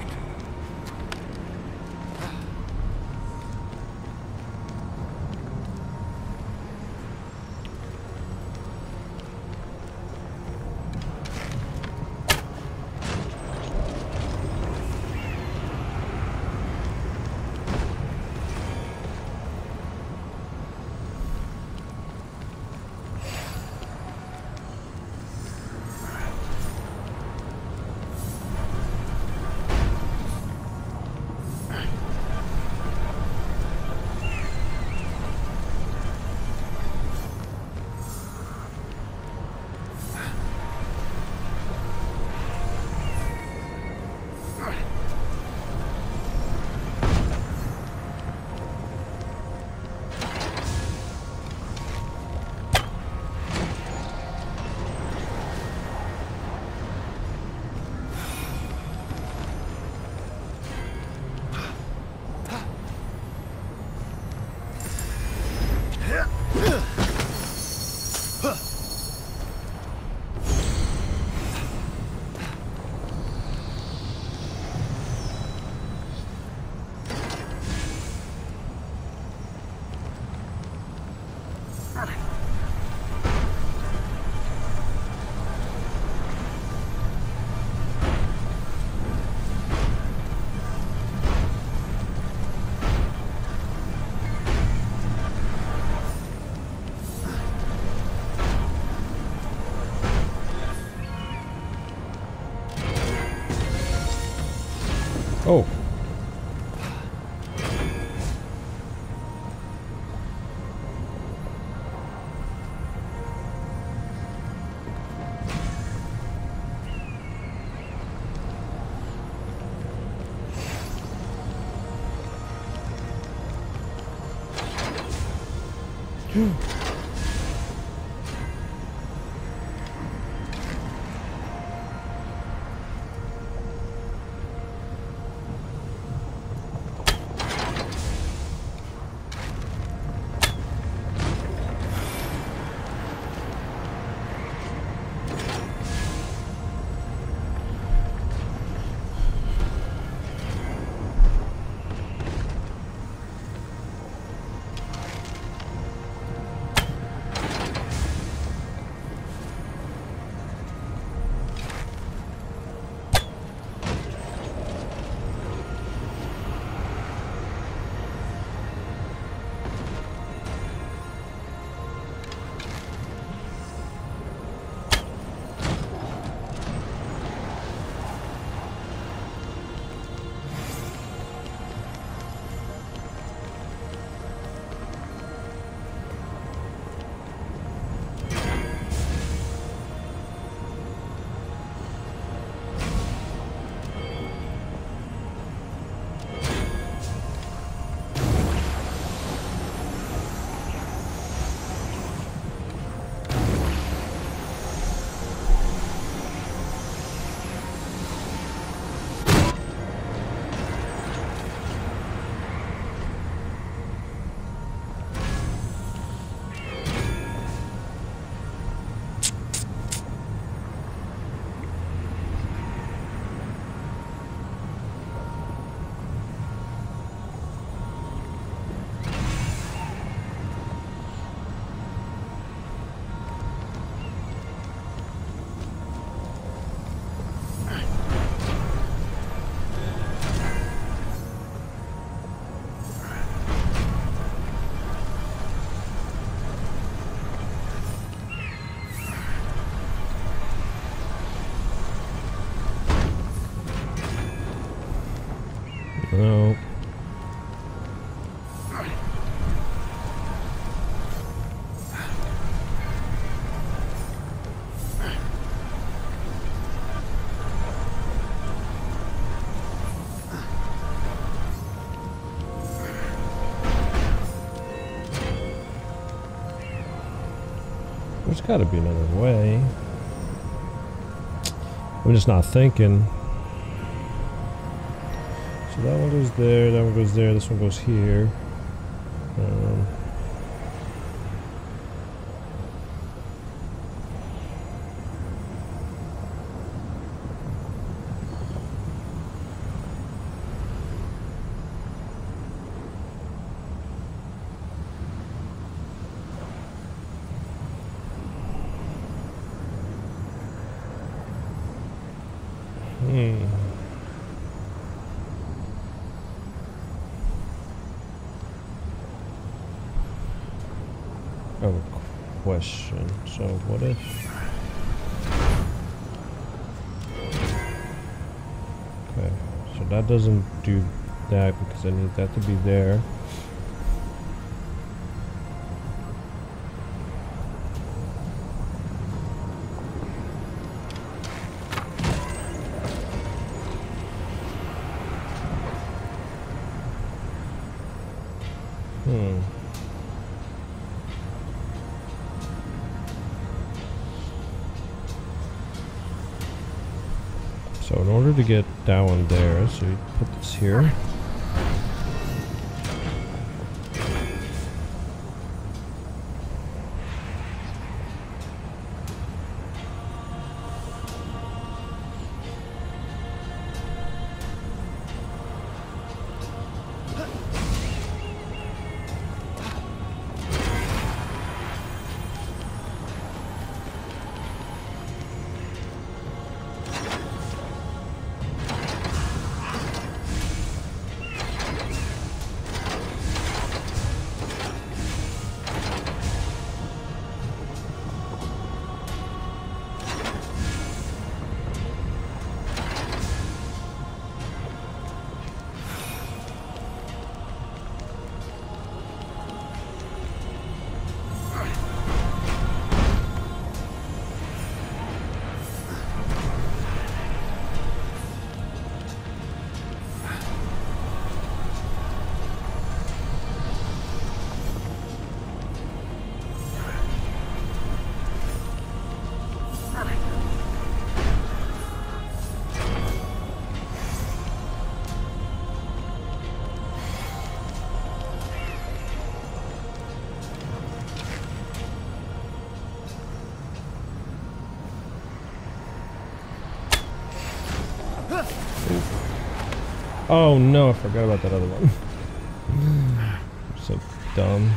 Oh. No. There's got to be another way. I'm just not thinking. So that one goes there, that one goes there, this one goes here. Oh, question. So what if... Okay, so that doesn't do that because I need that to be there. So in order to get that one there, so you put this here. Oh no, I forgot about that other one. So dumb.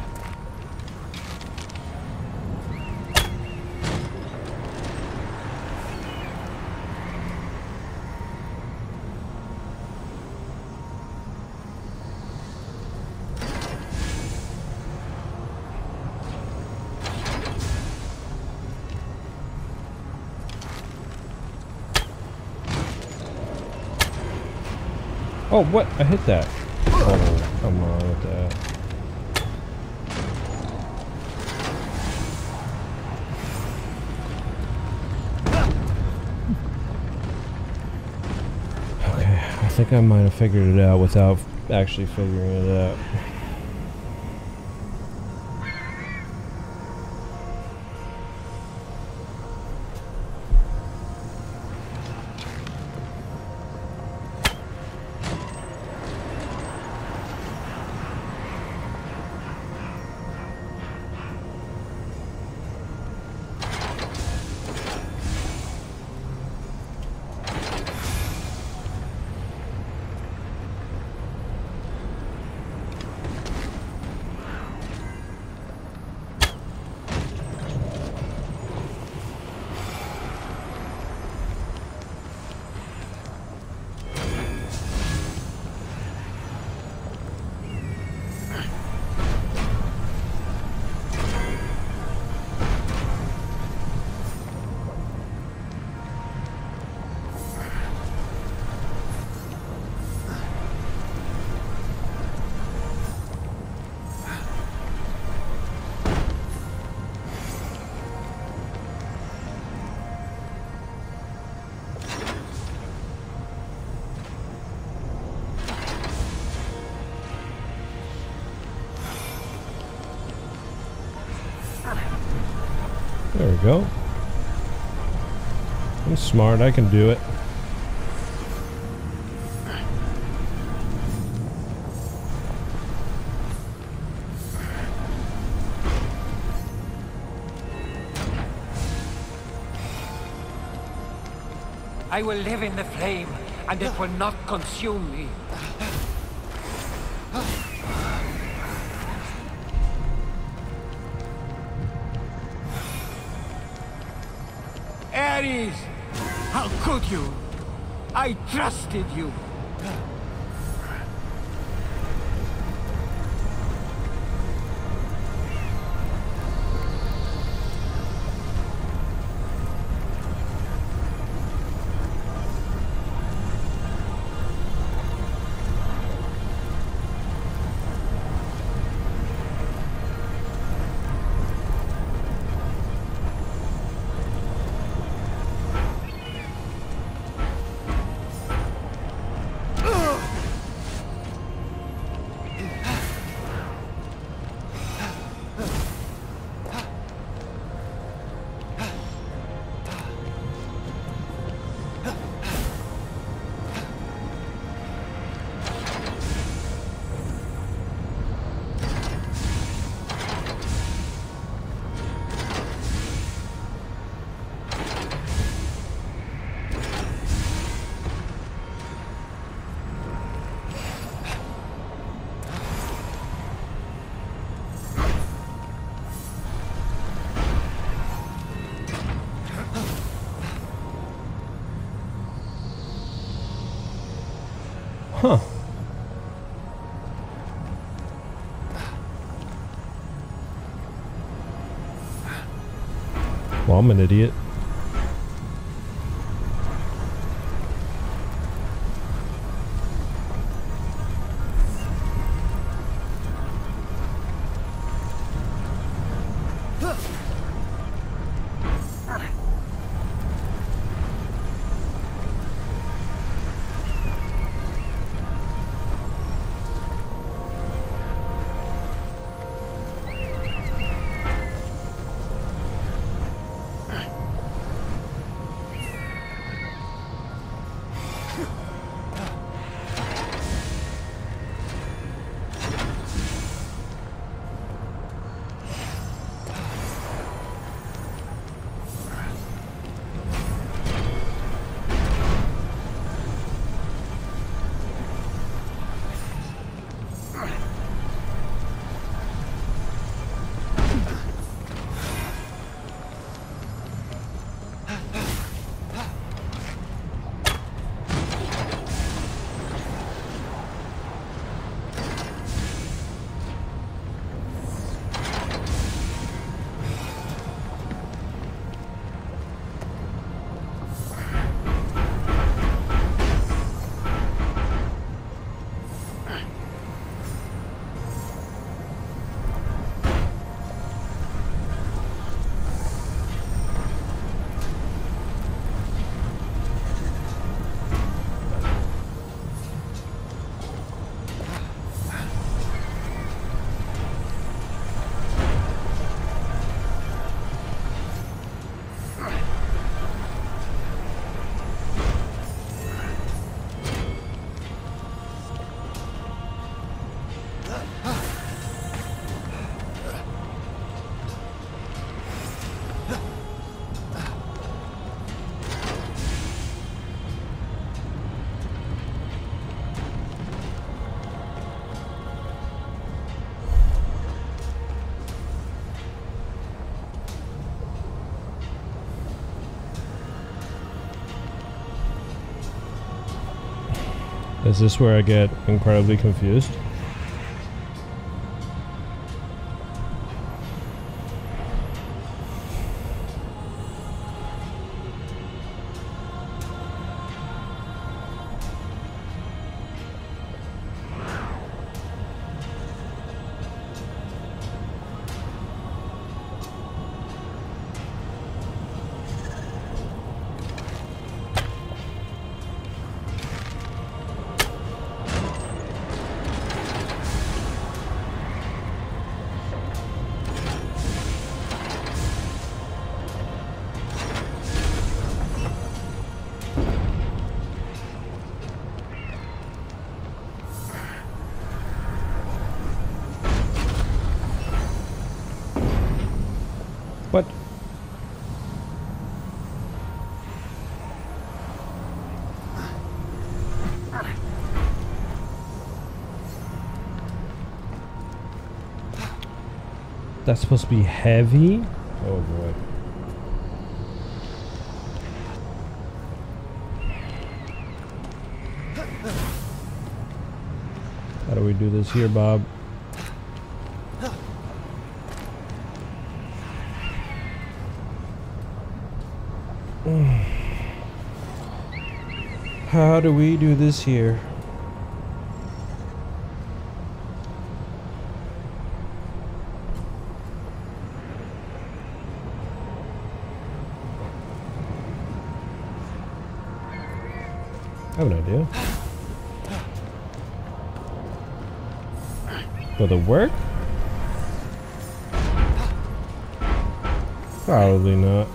Oh, what? I hit that. Oh, come on with that. Okay, I think I might have figured it out without actually figuring it out. There we go. I'm smart, I can do it. I will live in the flame, and it will not consume me. Ares! How could you? I trusted you. Huh. Well, I'm an idiot. Is this where I get incredibly confused? What? That's supposed to be heavy? Oh boy. How do we do this here, Bob? How do we do this here? I have an idea. Will it work? Probably not.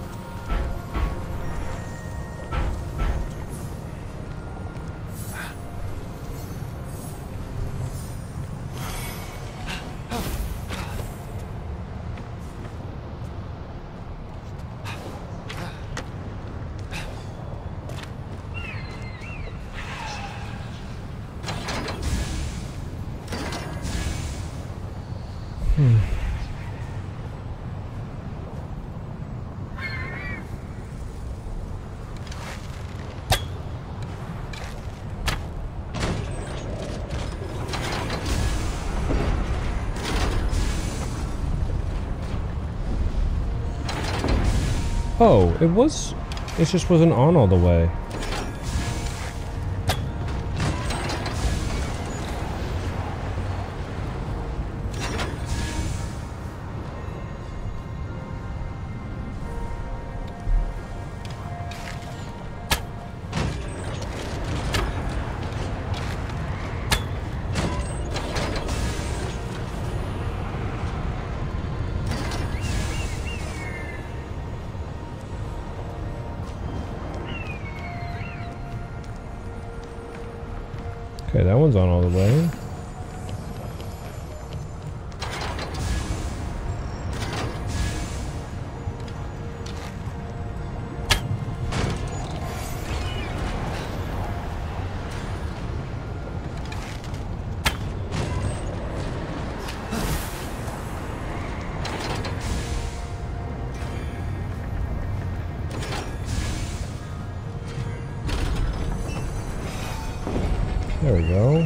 Oh, it just wasn't on all the way. Okay, that one's on all the way. There we go.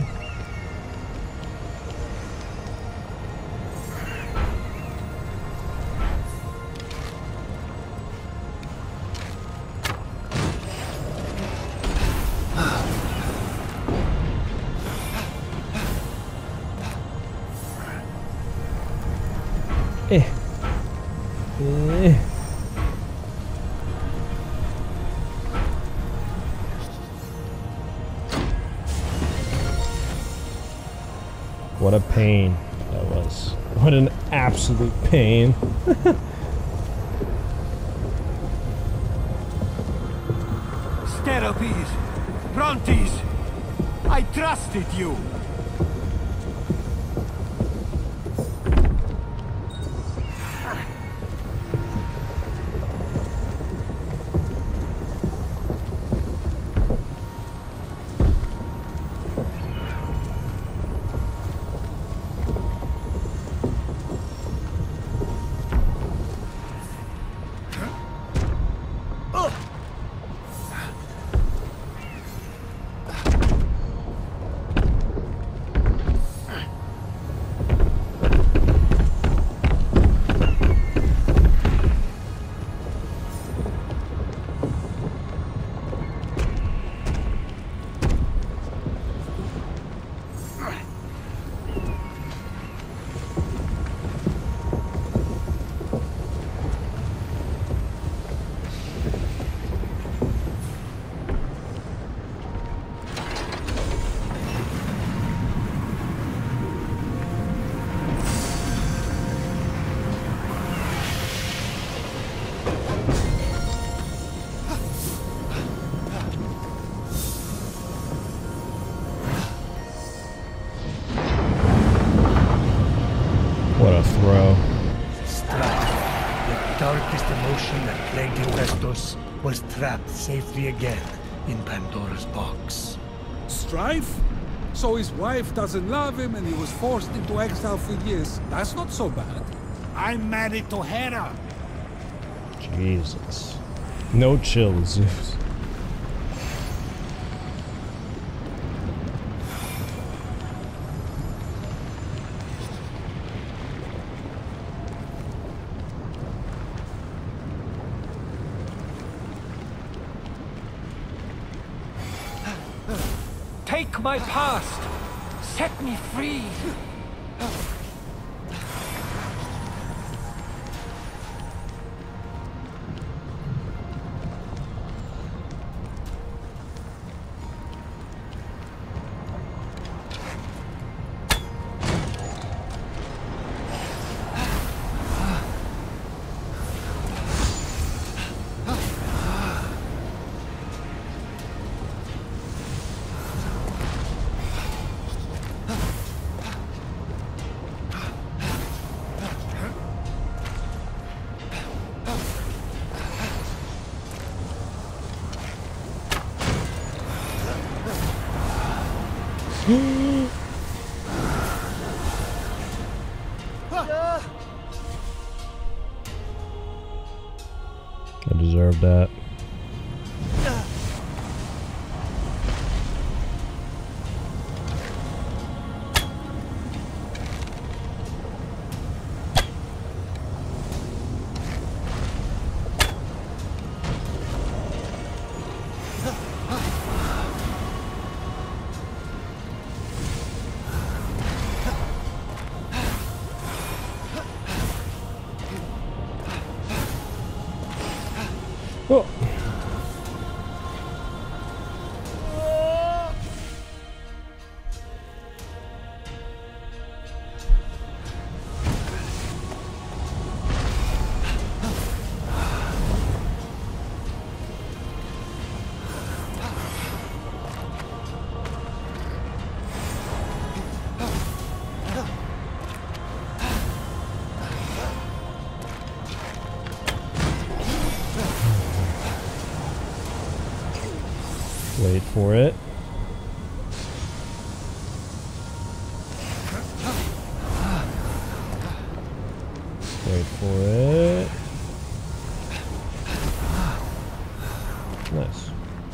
What a pain that was. What an absolute pain. Steropes, Brontes, I trusted you. What a throw. Strife, the darkest emotion that plagued Hephaistos, was trapped safely again in Pandora's box. Strife? So his wife doesn't love him and he was forced into exile for years. That's not so bad. I'm married to Hera. Jesus. No chill, Zeus. Take my past! Set me free! I deserve that. Oh. Wait for it. Wait for it. Nice.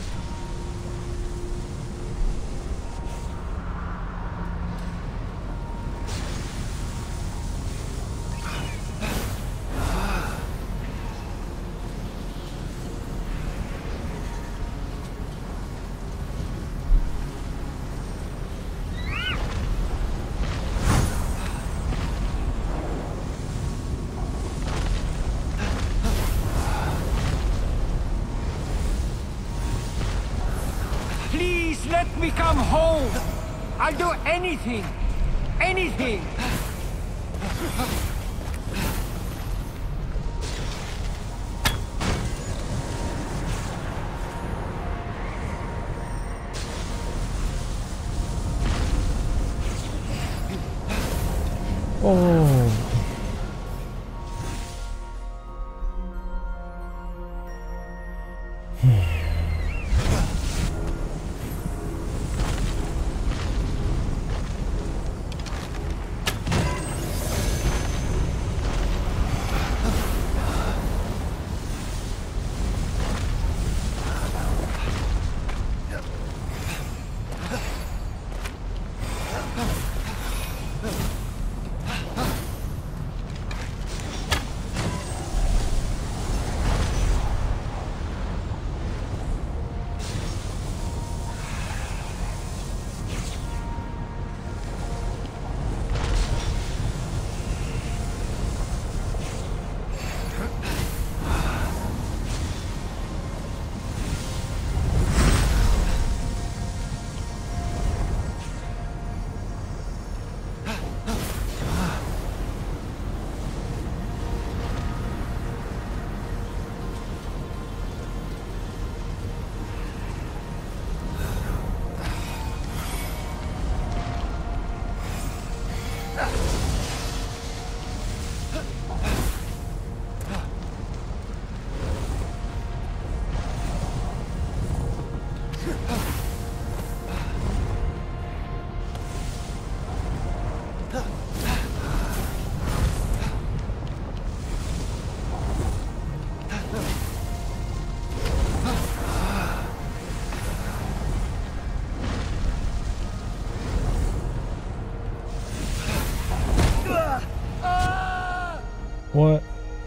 Please let me come home! I'll do anything! Anything! Oh. What?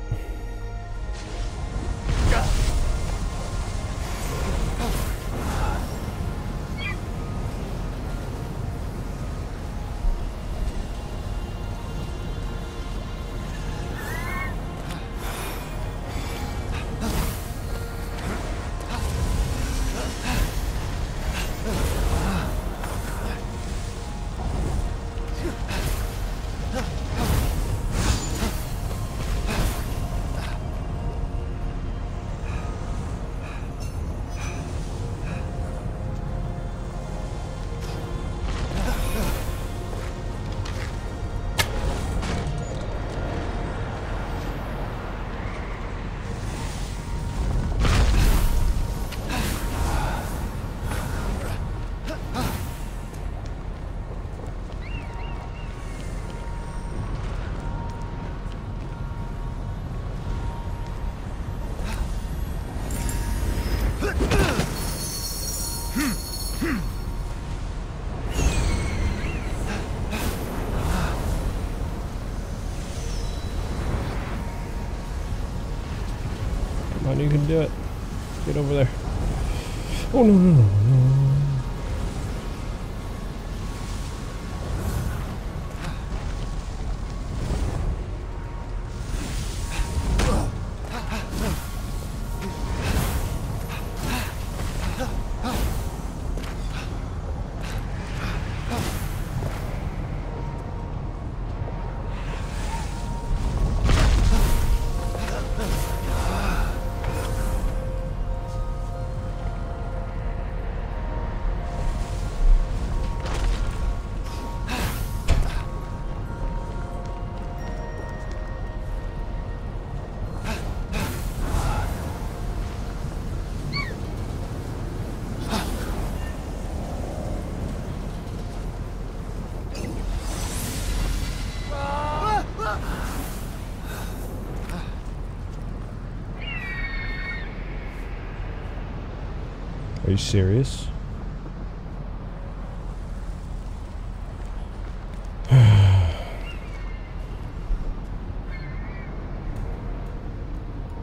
Come on, you can do it. Get over there. Oh, no, no, no, no. Are you serious?